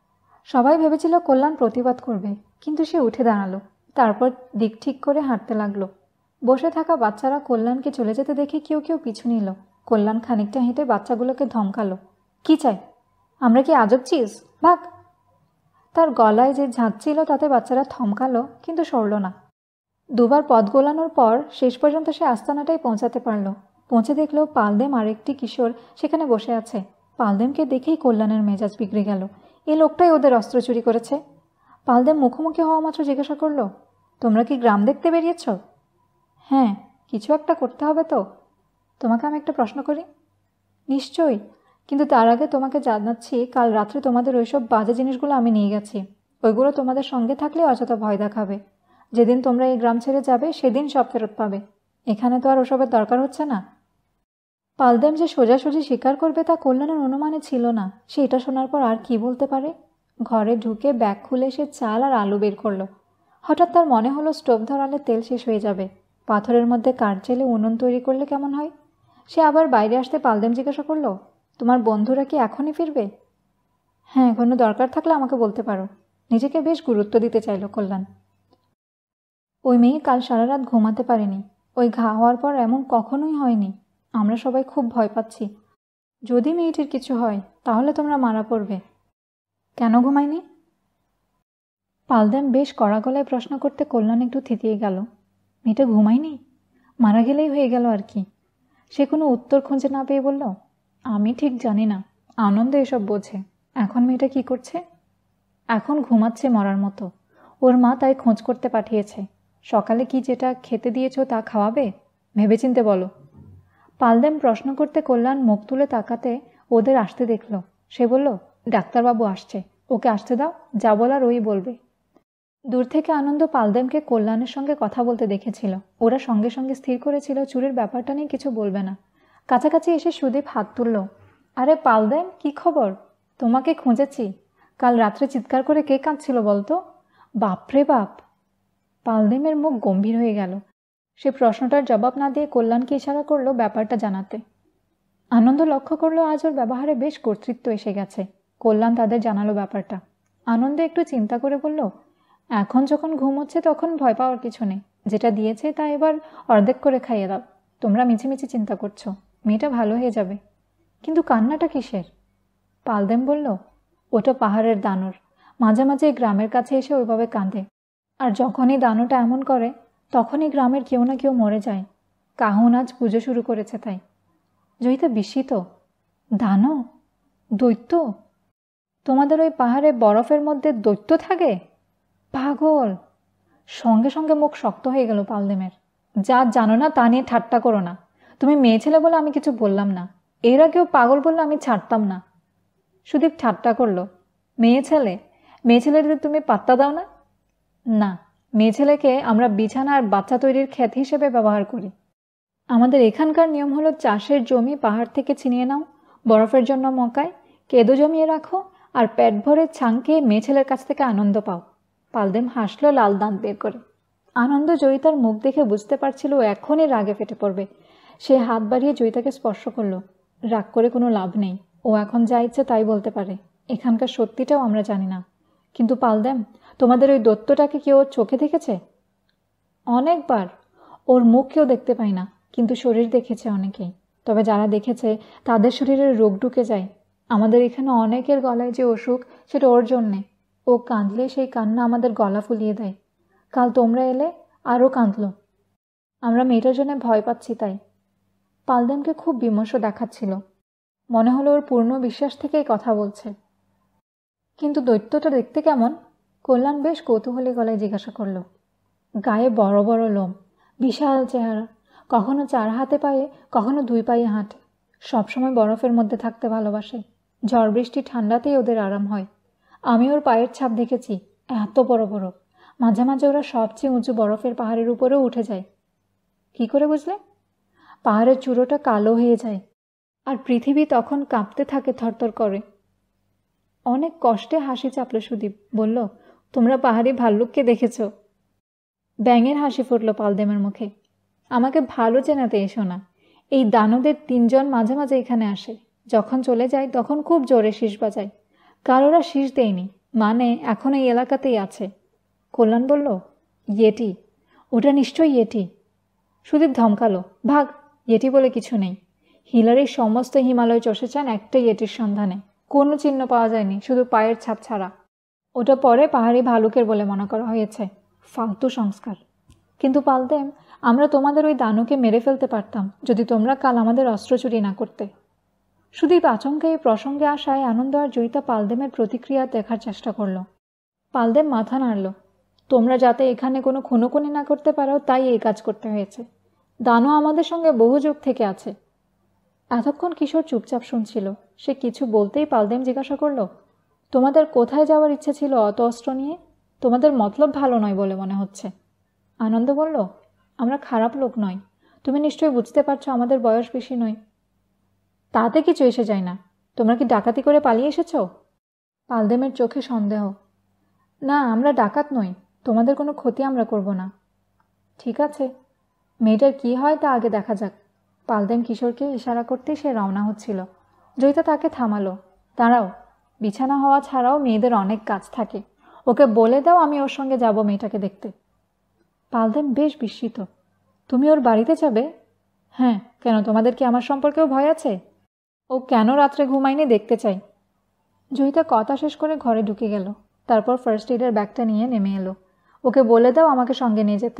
সবাই ভেবেছিল কল্যাণ প্রতিবাদ করবে, কিন্তু সে উঠে দাঁড়ালো। তারপর দিক ঠিক করে হাঁটতে লাগলো। বসে থাকা বাচ্চারা কল্যাণকে চলে যেতে দেখে কেউ কেউ পিছু নিল। কল্যাণ খানিকটা হেঁটে বাচ্চাগুলোকে ধমকালো, কি চাই? আমরা কি আজব চিজ? ভাগ! তার গলায় যে ঝাঁজ ছিল তাতে বাচ্চারা থমকালো, কিন্তু সরল না। দুবার পথ গোলানোর পর শেষ পর্যন্ত সে আস্তানাটাই পৌঁছাতে পারল। পৌঁছে দেখল পালদেম আর একটি কিশোর সেখানে বসে আছে। পালদেমকে দেখেই কল্যাণের মেজাজ বিগড়ে গেল। এ লোকটাই ওদের অস্ত্র চুরি করেছে। পালদেম মুখোমুখি হওয়া মাত্র জিজ্ঞাসা করল, তোমরা কি গ্রাম দেখতে বেরিয়েছ? হ্যাঁ, কিছু একটা করতে হবে তো। তোমাকে আমি একটা প্রশ্ন করি? নিশ্চয়ই, কিন্তু তার আগে তোমাকে জানাচ্ছি কাল রাত্রে তোমাদের ওইসব বাজে জিনিসগুলো আমি নিয়ে গেছি। ওইগুলো তোমাদের সঙ্গে থাকলে অযথা ভয় দেখাবে। যেদিন তোমরা এই গ্রাম ছেড়ে যাবে সেদিন সব ফেরত পাবে। এখানে তো আর ওসবের দরকার হচ্ছে না। পালদেম যে সোজাসুজি স্বীকার করবে তা কল্যাণের অনুমানে ছিল না। সে এটা শোনার পর আর কি বলতে পারে। ঘরে ঢুকে ব্যাগ খুলে সে চাল আর আলু বের করলো। হঠাৎ তার মনে হলো স্টোভ ধরালে তেল শেষ হয়ে যাবে। পাথরের মধ্যে কাঠ জেলে উনুন তৈরি করলে কেমন হয়। সে আবার বাইরে আসতে পালদেম জিজ্ঞাসা করলো, তোমার বন্ধুরা কি এখনই ফিরবে? হ্যাঁ, কোনো দরকার থাকলে আমাকে বলতে পারো। নিজেকে বেশ গুরুত্ব দিতে চাইল কল্যাণ। ওই মেয়ে কাল সারা রাত ঘুমাতে পারেনি। ওই ঘা হওয়ার পর এমন কখনোই হয়নি। আমরা সবাই খুব ভয় পাচ্ছি। যদি মেয়েটির কিছু হয় তাহলে তোমরা মারা পড়বে। কেন ঘুমায়নি? পালদেম বেশ কড়া গলায় প্রশ্ন করতে কল্যাণ একটু থিতিয়ে গেল। মেয়েটা ঘুমায়নি? মারা গেলেই হয়ে গেল আর কি। সে কোনো উত্তর খুঁজে না পেয়ে বলল, আমি ঠিক জানি না। আনন্দ এসব বোঝে। এখন মেয়েটা কি করছে? এখন ঘুমাচ্ছে মরার মতো। ওর মা তাই খোঁজ করতে পাঠিয়েছে। সকালে কি যেটা খেতে দিয়েছ তা খাওয়াবে? ভেবেচিন্তে বলো। পালদেম প্রশ্ন করতে কল্যাণ মুখ তুলে তাকাতে ওদের আসতে দেখল। সে বলল, ডাক্তারবাবু আসছে, ওকে আসতে দাও, যা বলার ওই বলবে। দূর থেকে আনন্দ পালদেমকে কল্যাণের সঙ্গে কথা বলতে দেখেছিল। ওরা সঙ্গে সঙ্গে স্থির করেছিল চুরির ব্যাপারটা নিয়ে কিছু বলবে না। কাছাকাছি এসে সুদীপ হাত তুলল। আরে পালদেম, কি খবর? তোমাকে খুঁজেছি। কাল রাত্রে চিৎকার করে কে কাঁদছিল বলতো? বাপরে বাপ! পালদেমের মুখ গম্ভীর হয়ে গেল। সে প্রশ্নটার জবাব না দিয়ে কল্যাণকে ইশারা করলো ব্যাপারটা জানাতে। আনন্দ লক্ষ্য করলো আজ ওর ব্যবহারে বেশ কর্তৃত্ব এসে গেছে। কল্যাণ তাদের জানালো ব্যাপারটা। আনন্দ একটু চিন্তা করে বলল, এখন যখন ঘুম হচ্ছে তখন ভয় পাওয়ার কিছু নেই। যেটা দিয়েছে তা এবার অর্ধেক করে খাইয়ে দাও। তোমরা মিছিমিছি চিন্তা করছো। মেয়েটা ভালো হয়ে যাবে। কিন্তু কান্নাটা কিসের? পালদেম বলল, ওটা পাহাড়ের দানর। মাঝে মাঝে গ্রামের কাছে এসে ওইভাবে কাঁদে। আর যখনই দানোটা এমন করে তখনই গ্রামের কেউ না কেউ মরে যায়। কাহুন আজ পুজো শুরু করেছে তাই। জয়িতা বিস্মিত। দানো? দৈত্য? তোমাদের ওই পাহাড়ে বরফের মধ্যে দৈত্য থাকে? পাগল! সঙ্গে সঙ্গে মুখ শক্ত হয়ে গেল পালদেমের। যা জানো না তা নিয়ে ঠাট্টা করো না। তুমি মেয়ে ছেলে বলে আমি কিছু বললাম না। এর আগেও পাগল বললে আমি ছাড়তাম না। সুদীপ ঠাট্টা করলো। মেয়ে ছেলে? মেয়ে ছেলেদের তুমি পাত্তা দাও না? না, মেয়ে ছেলেকে আমরা বিছানা আর বাচ্চা তৈরির ক্ষেত হিসেবে ব্যবহার করি। আমাদের এখানকার নিয়ম হলো চাষের জমি পাহাড় থেকে ছিনিয়ে নাও, বরফের জন্য মকায় কেদো জমিয়ে রাখো, আর পেট ভরে ছাংকে মেয়ে ছেলের কাছ থেকে আনন্দ পাও। পালদেম হাসলো লাল দাঁত বের করে। আনন্দ জয়িতার মুখ দেখে বুঝতে পারছিল ও এখনই রাগে ফেটে পড়বে। সে হাত বাড়িয়ে জয়িতাকে স্পর্শ করলো। রাগ করে কোনো লাভ নেই। ও এখন যা ইচ্ছে তাই বলতে পারে। এখানকার সত্যিটাও আমরা জানি না। কিন্তু পালদেম, তোমাদের ওই দৈত্যটাকে কেউ চোখে দেখেছে? অনেকবার। ওর মুখ কেউ দেখতে পায় না, কিন্তু শরীর দেখেছে অনেকেই। তবে যারা দেখেছে তাদের শরীরে রোগ ঢুকে যায়। আমাদের এখানে অনেকের গলায় যে অসুখ সেটা ওর জন্যে। ও কাঁদলে সেই কান্না আমাদের গলা ফুলিয়ে দেয়। কাল তোমরা এলে আরও কাঁদল। আমরা মেয়েটার জন্য ভয় পাচ্ছি তাই। পালদেমকে খুব বিমর্ষ দেখাচ্ছিল। মনে হলো ওর পূর্ণ বিশ্বাস থেকেই কথা বলছে। কিন্তু দৈত্যটা দেখতে কেমন? কল্যাণ বেশ কৌতূহলী গলায় জিজ্ঞাসা করল। গায়ে বড় বড় লোম, বিশাল চেহারা, কখনো চার হাতে পায়ে কখনো দুই পায়ে হাঁটে। সবসময় বরফের মধ্যে থাকতে ভালোবাসে। ঝড় বৃষ্টি ঠান্ডাতেই ওদের আরাম হয়। আমি ওর পায়ের ছাপ দেখেছি, এত বড় বড়। মাঝে মাঝে ওরা সবচেয়ে উঁচু বরফের পাহাড়ের উপরেও উঠে যায়। কি করে বুঝলে? পাহাড়ের চূড়োটা কালো হয়ে যায় আর পৃথিবী তখন কাঁপতে থাকে থরথর করে। অনেক কষ্টে হাসি চাপল সুদীপ। বলল, তোমরা পাহাড়ি ভাল্লুককে দেখেছ? ব্যাঙের হাসি ফুটল পালদেমের মুখে। আমাকে ভালো চেনাতে এসো না। এই দানবের তিনজন মাঝে মাঝে এখানে আসে। যখন চলে যায় তখন খুব জোরে শীষ বাজায়। কাল ওরা শীষ দেয়নি, মানে এখন এই এলাকাতেই আছে। কল্যাণ বলল, ইয়েটি, ওটা নিশ্চয়ই ইয়েটি। সুদীপ ধমকালো, ভাগ, ইয়েটি বলে কিছু নেই। হিলারির সমস্ত হিমালয় চষেছেন একটা ইয়েটির সন্ধানে, কোনো চিহ্ন পাওয়া যায়নি, শুধু পায়ের ছাপ ছাড়া। ওটা পরে পাহাড়ি ভালুকের বলে মনে করা হয়েছে। ফালতু সংস্কার। কিন্তু পালদেম, আমরা তোমাদের ওই দানুকে মেরে ফেলতে পারতাম যদি তোমরা কাল আমাদের অস্ত্র চুরি না করতে। সুদীপ আচমকা এই প্রসঙ্গে আসায় আনন্দ আর জয়িতা পালদেমের প্রতিক্রিয়া দেখার চেষ্টা করল। পালদেম মাথা নাড়ল। তোমরা যাতে এখানে কোনো খুনোখুনি না করতে পারো তাই এই কাজ করতে হয়েছে। দানু আমাদের সঙ্গে বহু যুগ থেকে আছে। এতক্ষণ কিশোর চুপচাপ শুনছিল। সে কিছু বলতেই পালদেম জিজ্ঞাসা করল, তোমাদের কোথায় যাওয়ার ইচ্ছে ছিল অত অস্ত্র নিয়ে? তোমাদের মতলব ভালো নয় বলে মনে হচ্ছে। আনন্দ বলল, আমরা খারাপ লোক নই। তুমি নিশ্চয়ই বুঝতে পারছো আমাদের বয়স বেশি নয়। তাতে কিছু এসে যায় না। তোমরা কি ডাকাতি করে পালিয়ে এসেছ? পালদেমের চোখে সন্দেহ। না, আমরা ডাকাত নই। তোমাদের কোনো ক্ষতি আমরা করব না। ঠিক আছে, মেয়েটার কি হয় তা আগে দেখা যাক। পালদেম কিশোরকে ইশারা করতে সে রওনা হচ্ছিল। জয়িতা তাকে থামালো। দাঁড়াও, বিছানা হওয়া ছাড়াও মেয়েদের অনেক কাজ থাকে। ওকে বলে দাও আমি ওর সঙ্গে যাব মেয়েটাকে দেখতে। পালদেম বেশ বিস্মিত। তুমি ওর বাড়িতে যাবে? হ্যাঁ, কেন, তোমাদের কি আমার সম্পর্কেও ভয় আছে? ও কেন রাত্রে ঘুমায়নি দেখতে চাই। জয়িতা কথা শেষ করে ঘরে ঢুকে গেল। তারপর ফার্স্ট এইডের ব্যাগটা নিয়ে নেমে এলো। ওকে বলে দাও আমাকে সঙ্গে নিয়ে যেতে।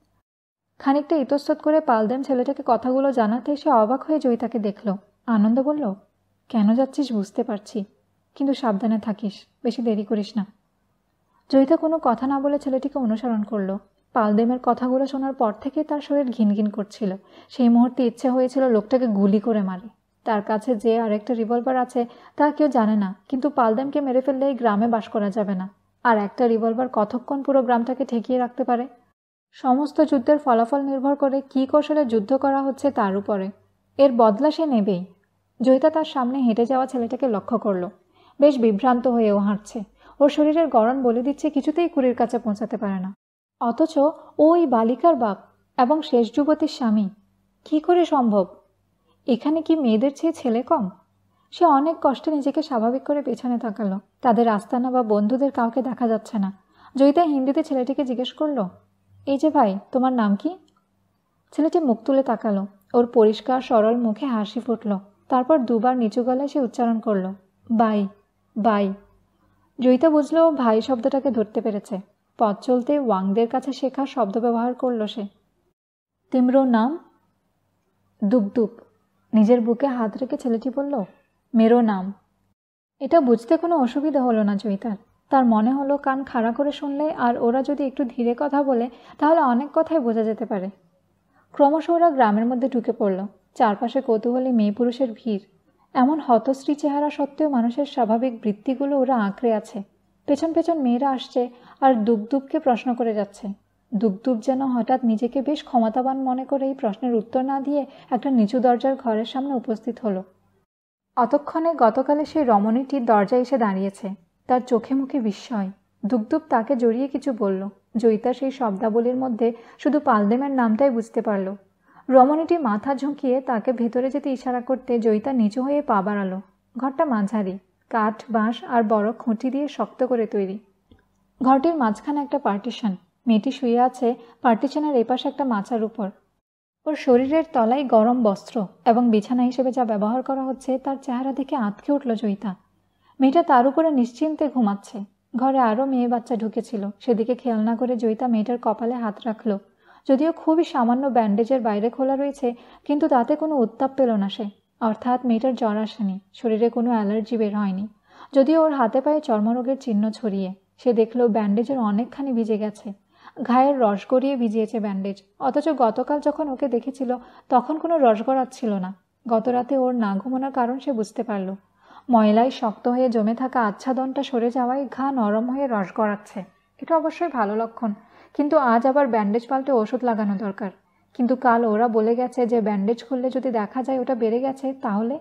খানিকটা ইতস্তত করে পালদেম ছেলেটাকে কথাগুলো জানাতে সে অবাক হয়ে জয়িতাকে দেখল। আনন্দ বলল, কেন যাচ্ছিস বুঝতে পারছি, কিন্তু সাবধানে থাকিস, বেশি দেরি করিস না। জয়িতা কোনো কথা না বলে ছেলেটিকে অনুসরণ করলো। পালদেমের কথাগুলো শোনার পর থেকে তার শরীর ঘিনঘিন করছিল। সেই মুহূর্তে ইচ্ছে হয়েছিল লোকটাকে গুলি করে মারে। তার কাছে যে আরেকটা রিভলভার আছে তা কেউ জানে না, কিন্তু পালদেমকে মেরে ফেললে এই গ্রামে বাস করা যাবে না। আর একটা রিভলভার কতক্ষণ পুরো গ্রামটাকে ঠেকিয়ে রাখতে পারে? সমস্ত যুদ্ধের ফলাফল নির্ভর করে কী কৌশলে যুদ্ধ করা হচ্ছে তার উপরে। এর বদলা সে নেবেই। জয়িতা তার সামনে হেঁটে যাওয়া ছেলেটাকে লক্ষ্য করল। বেশ বিভ্রান্ত হয়েও হাঁটছে। ওর শরীরের গড়ন বলে দিচ্ছে কিছুতেই কুড়ির কাছে পৌঁছাতে পারে না। অথচ ও ওই বালিকার বাপ এবং শেষ যুবতীর স্বামী। কি করে সম্ভব? এখানে কি মেয়েদের চেয়ে ছেলে কম? সে অনেক কষ্টে নিজেকে স্বাভাবিক করে পেছনে তাকালো। তাদের আস্তানা বা বন্ধুদের কাউকে দেখা যাচ্ছে না। জয়িতা হিন্দিতে ছেলেটিকে জিজ্ঞেস করলো, এই যে ভাই, তোমার নাম কি? ছেলেটি মুখ তুলে তাকালো। ওর পরিষ্কার সরল মুখে হাসি ফুটল। তারপর দুবার নিচু গলায় সে উচ্চারণ করল, বাই বাই। জয়িতা বুঝল ও ভাই শব্দটাকে ধরতে পেরেছে। পথ চলতে ওয়াংদের কাছে শেখা শব্দ ব্যবহার করল সে। তিমরো নাম? দুবদুব। নিজের বুকে হাত রেখে ছেলেটি বলল, মেরো নাম। এটা বুঝতে কোনো অসুবিধা হলো না জয়িতার। তার মনে হলো কান খাড়া করে শুনলে আর ওরা যদি একটু ধীরে কথা বলে তাহলে অনেক কথাই বোঝা যেতে পারে। ক্রমশ ওরা গ্রামের মধ্যে ঢুকে পড়ল। চারপাশে কৌতূহলী মেয়ে পুরুষের ভিড়। এমন হতশ্রী চেহারা সত্ত্বেও মানুষের স্বাভাবিক বৃত্তিগুলো ওরা আঁকড়ে আছে। পেছন পেছন মেয়েরা আসছে আর দুবদুবকে প্রশ্ন করে যাচ্ছে। দুবদুব যেন হঠাৎ নিজেকে বেশ ক্ষমতাবান মনে করে এই প্রশ্নের উত্তর না দিয়ে একটা নিচু দরজার ঘরের সামনে উপস্থিত হলো। অতক্ষণে গতকালে সেই রমণীটি দরজায় এসে দাঁড়িয়েছে। তার চোখে মুখে বিস্ময়। দুবদুব তাকে জড়িয়ে কিছু বলল। জয়িতা সেই শব্দাবলীর মধ্যে শুধু পালদেমের নামটাই বুঝতে পারল। রমণীটি মাথা ঝুঁকিয়ে তাকে ভেতরে যেতে ইশারা করতে জয়িতা নিচু হয়ে পা বাড়ালো। ঘরটা মাঝারি, কাঠ, বাঁশ আর বড় খুঁটি দিয়ে শক্ত করে তৈরি। ঘরটির মাঝখানে একটা পার্টিশন। মেয়েটি শুয়ে আছে পার্টিশনের এপাশে একটা মাচার উপর। ওর শরীরের তলায় গরম বস্ত্র এবং বিছানা হিসেবে যা ব্যবহার করা হচ্ছে তার চেহারা দেখে আঁতকে উঠল জয়িতা। মেয়েটা তার উপরে নিশ্চিন্তে ঘুমাচ্ছে। ঘরে আরও মেয়ে বাচ্চা ঢুকেছিল। সেদিকে খেয়াল না করে জয়িতা মেয়েটার কপালে হাত রাখল। যদিও খুবই সামান্য ব্যান্ডেজের বাইরে খোলা রয়েছে, কিন্তু তাতে কোনো উত্তাপ পেল না সে। অর্থাৎ মেয়েটার জ্বর আসেনি, শরীরে কোনো অ্যালার্জি বের হয়নি। যদিও ওর হাতে পায়ে চর্মরোগের চিহ্ন ছড়িয়ে। সে দেখল ব্যান্ডেজের অনেকখানি ভিজে গেছে। ঘায়ের রস গড়িয়ে ভিজিয়েছে ব্যান্ডেজ। অথচ গতকাল যখন ওকে দেখেছিল তখন কোনো রস গড়াচ্ছিল না। গতরাতে ওর না ঘুমানোর কারণ সে বুঝতে পারল। ময়লায় শক্ত হয়ে জমে থাকা আচ্ছাদনটা সরে যাওয়ায় ঘা নরম হয়ে রস গড়াচ্ছে। এটা অবশ্যই ভালো লক্ষণ, কিন্তু আজ আবার ব্যান্ডেজ পাল্টে ওষুধ লাগানো দরকার। কিন্তু কাল ওরা বলে গেছে যে ব্যান্ডেজ খুললে যদি দেখা যায় ওটা বেড়ে গেছে তাহলে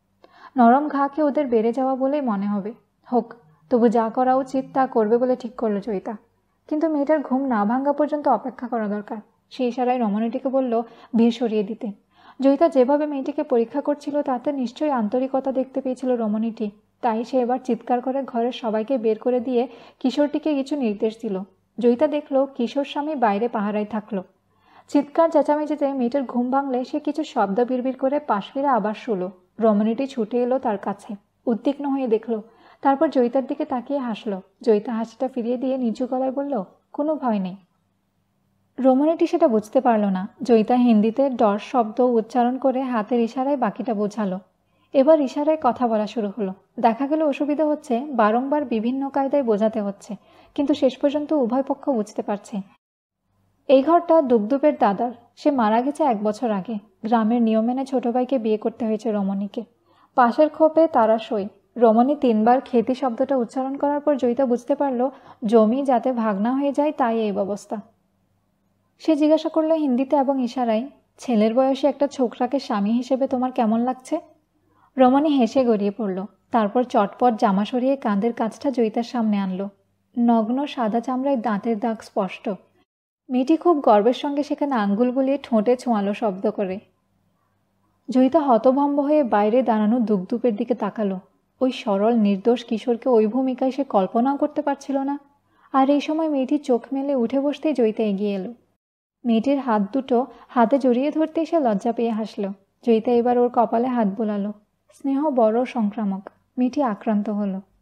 নরম ঘাকে ওদের বেড়ে যাওয়া বলেই মনে হবে। হোক, তবু যা করা উচিত তা করবে বলে ঠিক করলো জয়িতা। কিন্তু মেয়েটার ঘুম না ভাঙ্গা পর্যন্ত অপেক্ষা করা দরকার। সেই ইশারায় রমণীটিকে বলল ভিড় সরিয়ে দিতে। জয়িতা যেভাবে মেয়েটিকে পরীক্ষা করছিল তাতে নিশ্চয়ই আন্তরিকতা দেখতে পেয়েছিল রমণীটি। তাই সে এবার চিৎকার করে ঘরের সবাইকে বের করে দিয়ে কিশোরটিকে কিছু নির্দেশ দিল। জয়িতা দেখল কিশোর স্বামী বাইরে পাহারায় থাকলো। চিৎকার চেঁচামেচিতে মেয়েটার ঘুম ভাঙলে সে কিছু শব্দ বিড়বিড় করে পাশ ফিরে আবার শুলো। রমণীটি ছুটে এলো তার কাছে, উদ্বিগ্ন হয়ে দেখল। তারপর জয়িতার দিকে তাকিয়ে হাসলো। জয়িতা হাসিটা ফিরিয়ে দিয়ে নিচু গলায় বলল, কোনো ভয় নেই। রমণীটি সেটা বুঝতে পারল না। জয়িতা হিন্দিতে ডর শব্দ উচ্চারণ করে হাতের ইশারায় বাকিটা বোঝালো। এবার ইশারায় কথা বলা শুরু হলো। দেখা গেল অসুবিধা হচ্ছে, বারংবার বিভিন্ন কায়দায় বোঝাতে হচ্ছে, কিন্তু শেষ পর্যন্ত উভয় পক্ষ বুঝতে পারছে। এই ঘরটা দুগদুপের দাদার। সে মারা গেছে এক বছর আগে। গ্রামের নিয়ম মেনে ছোট ভাইকে বিয়ে করতে হয়েছে রমণীকে। পাশের খোপে তারা সই। রমণী তিনবার খেতি শব্দটা উচ্চারণ করার পর জয়িতা বুঝতে পারল জমি যাতে ভাগ না হয়ে যায় তাই এই ব্যবস্থা। সে জিজ্ঞাসা করলো হিন্দিতে এবং ইশারায়, ছেলের বয়সী একটা ছোকরাকে স্বামী হিসেবে তোমার কেমন লাগছে? রমণী হেসে গড়িয়ে পড়ল। তারপর চটপট জামা সরিয়ে কাঁধের কাছটা জয়িতার সামনে আনলো। নগ্ন সাদা চামড়ায় দাঁতের দাগ স্পষ্ট। মেয়েটি খুব গর্বের সঙ্গে সেখানে আঙ্গুল বুলিয়ে ঠোঁটে ছোঁয়ালো শব্দ করে। জয়িতা হতভম্ব হয়ে বাইরে দাঁড়ানো দুগদুপের দিকে তাকালো। ওই সরল নির্দোষ কিশোরকে ওই ভূমিকায় সে কল্পনাও করতে পারছিল না। আর এই সময় মেয়েটি চোখ মেলে উঠে বসতেই জয়িতা এগিয়ে এলো। মেয়েটির হাত দুটো হাতে জড়িয়ে ধরতেই সে লজ্জা পেয়ে হাসল। জয়িতা এবার ওর কপালে হাত বোলালো। স্নেহ বড় সংক্রামক। মেয়েটি আক্রান্ত হলো।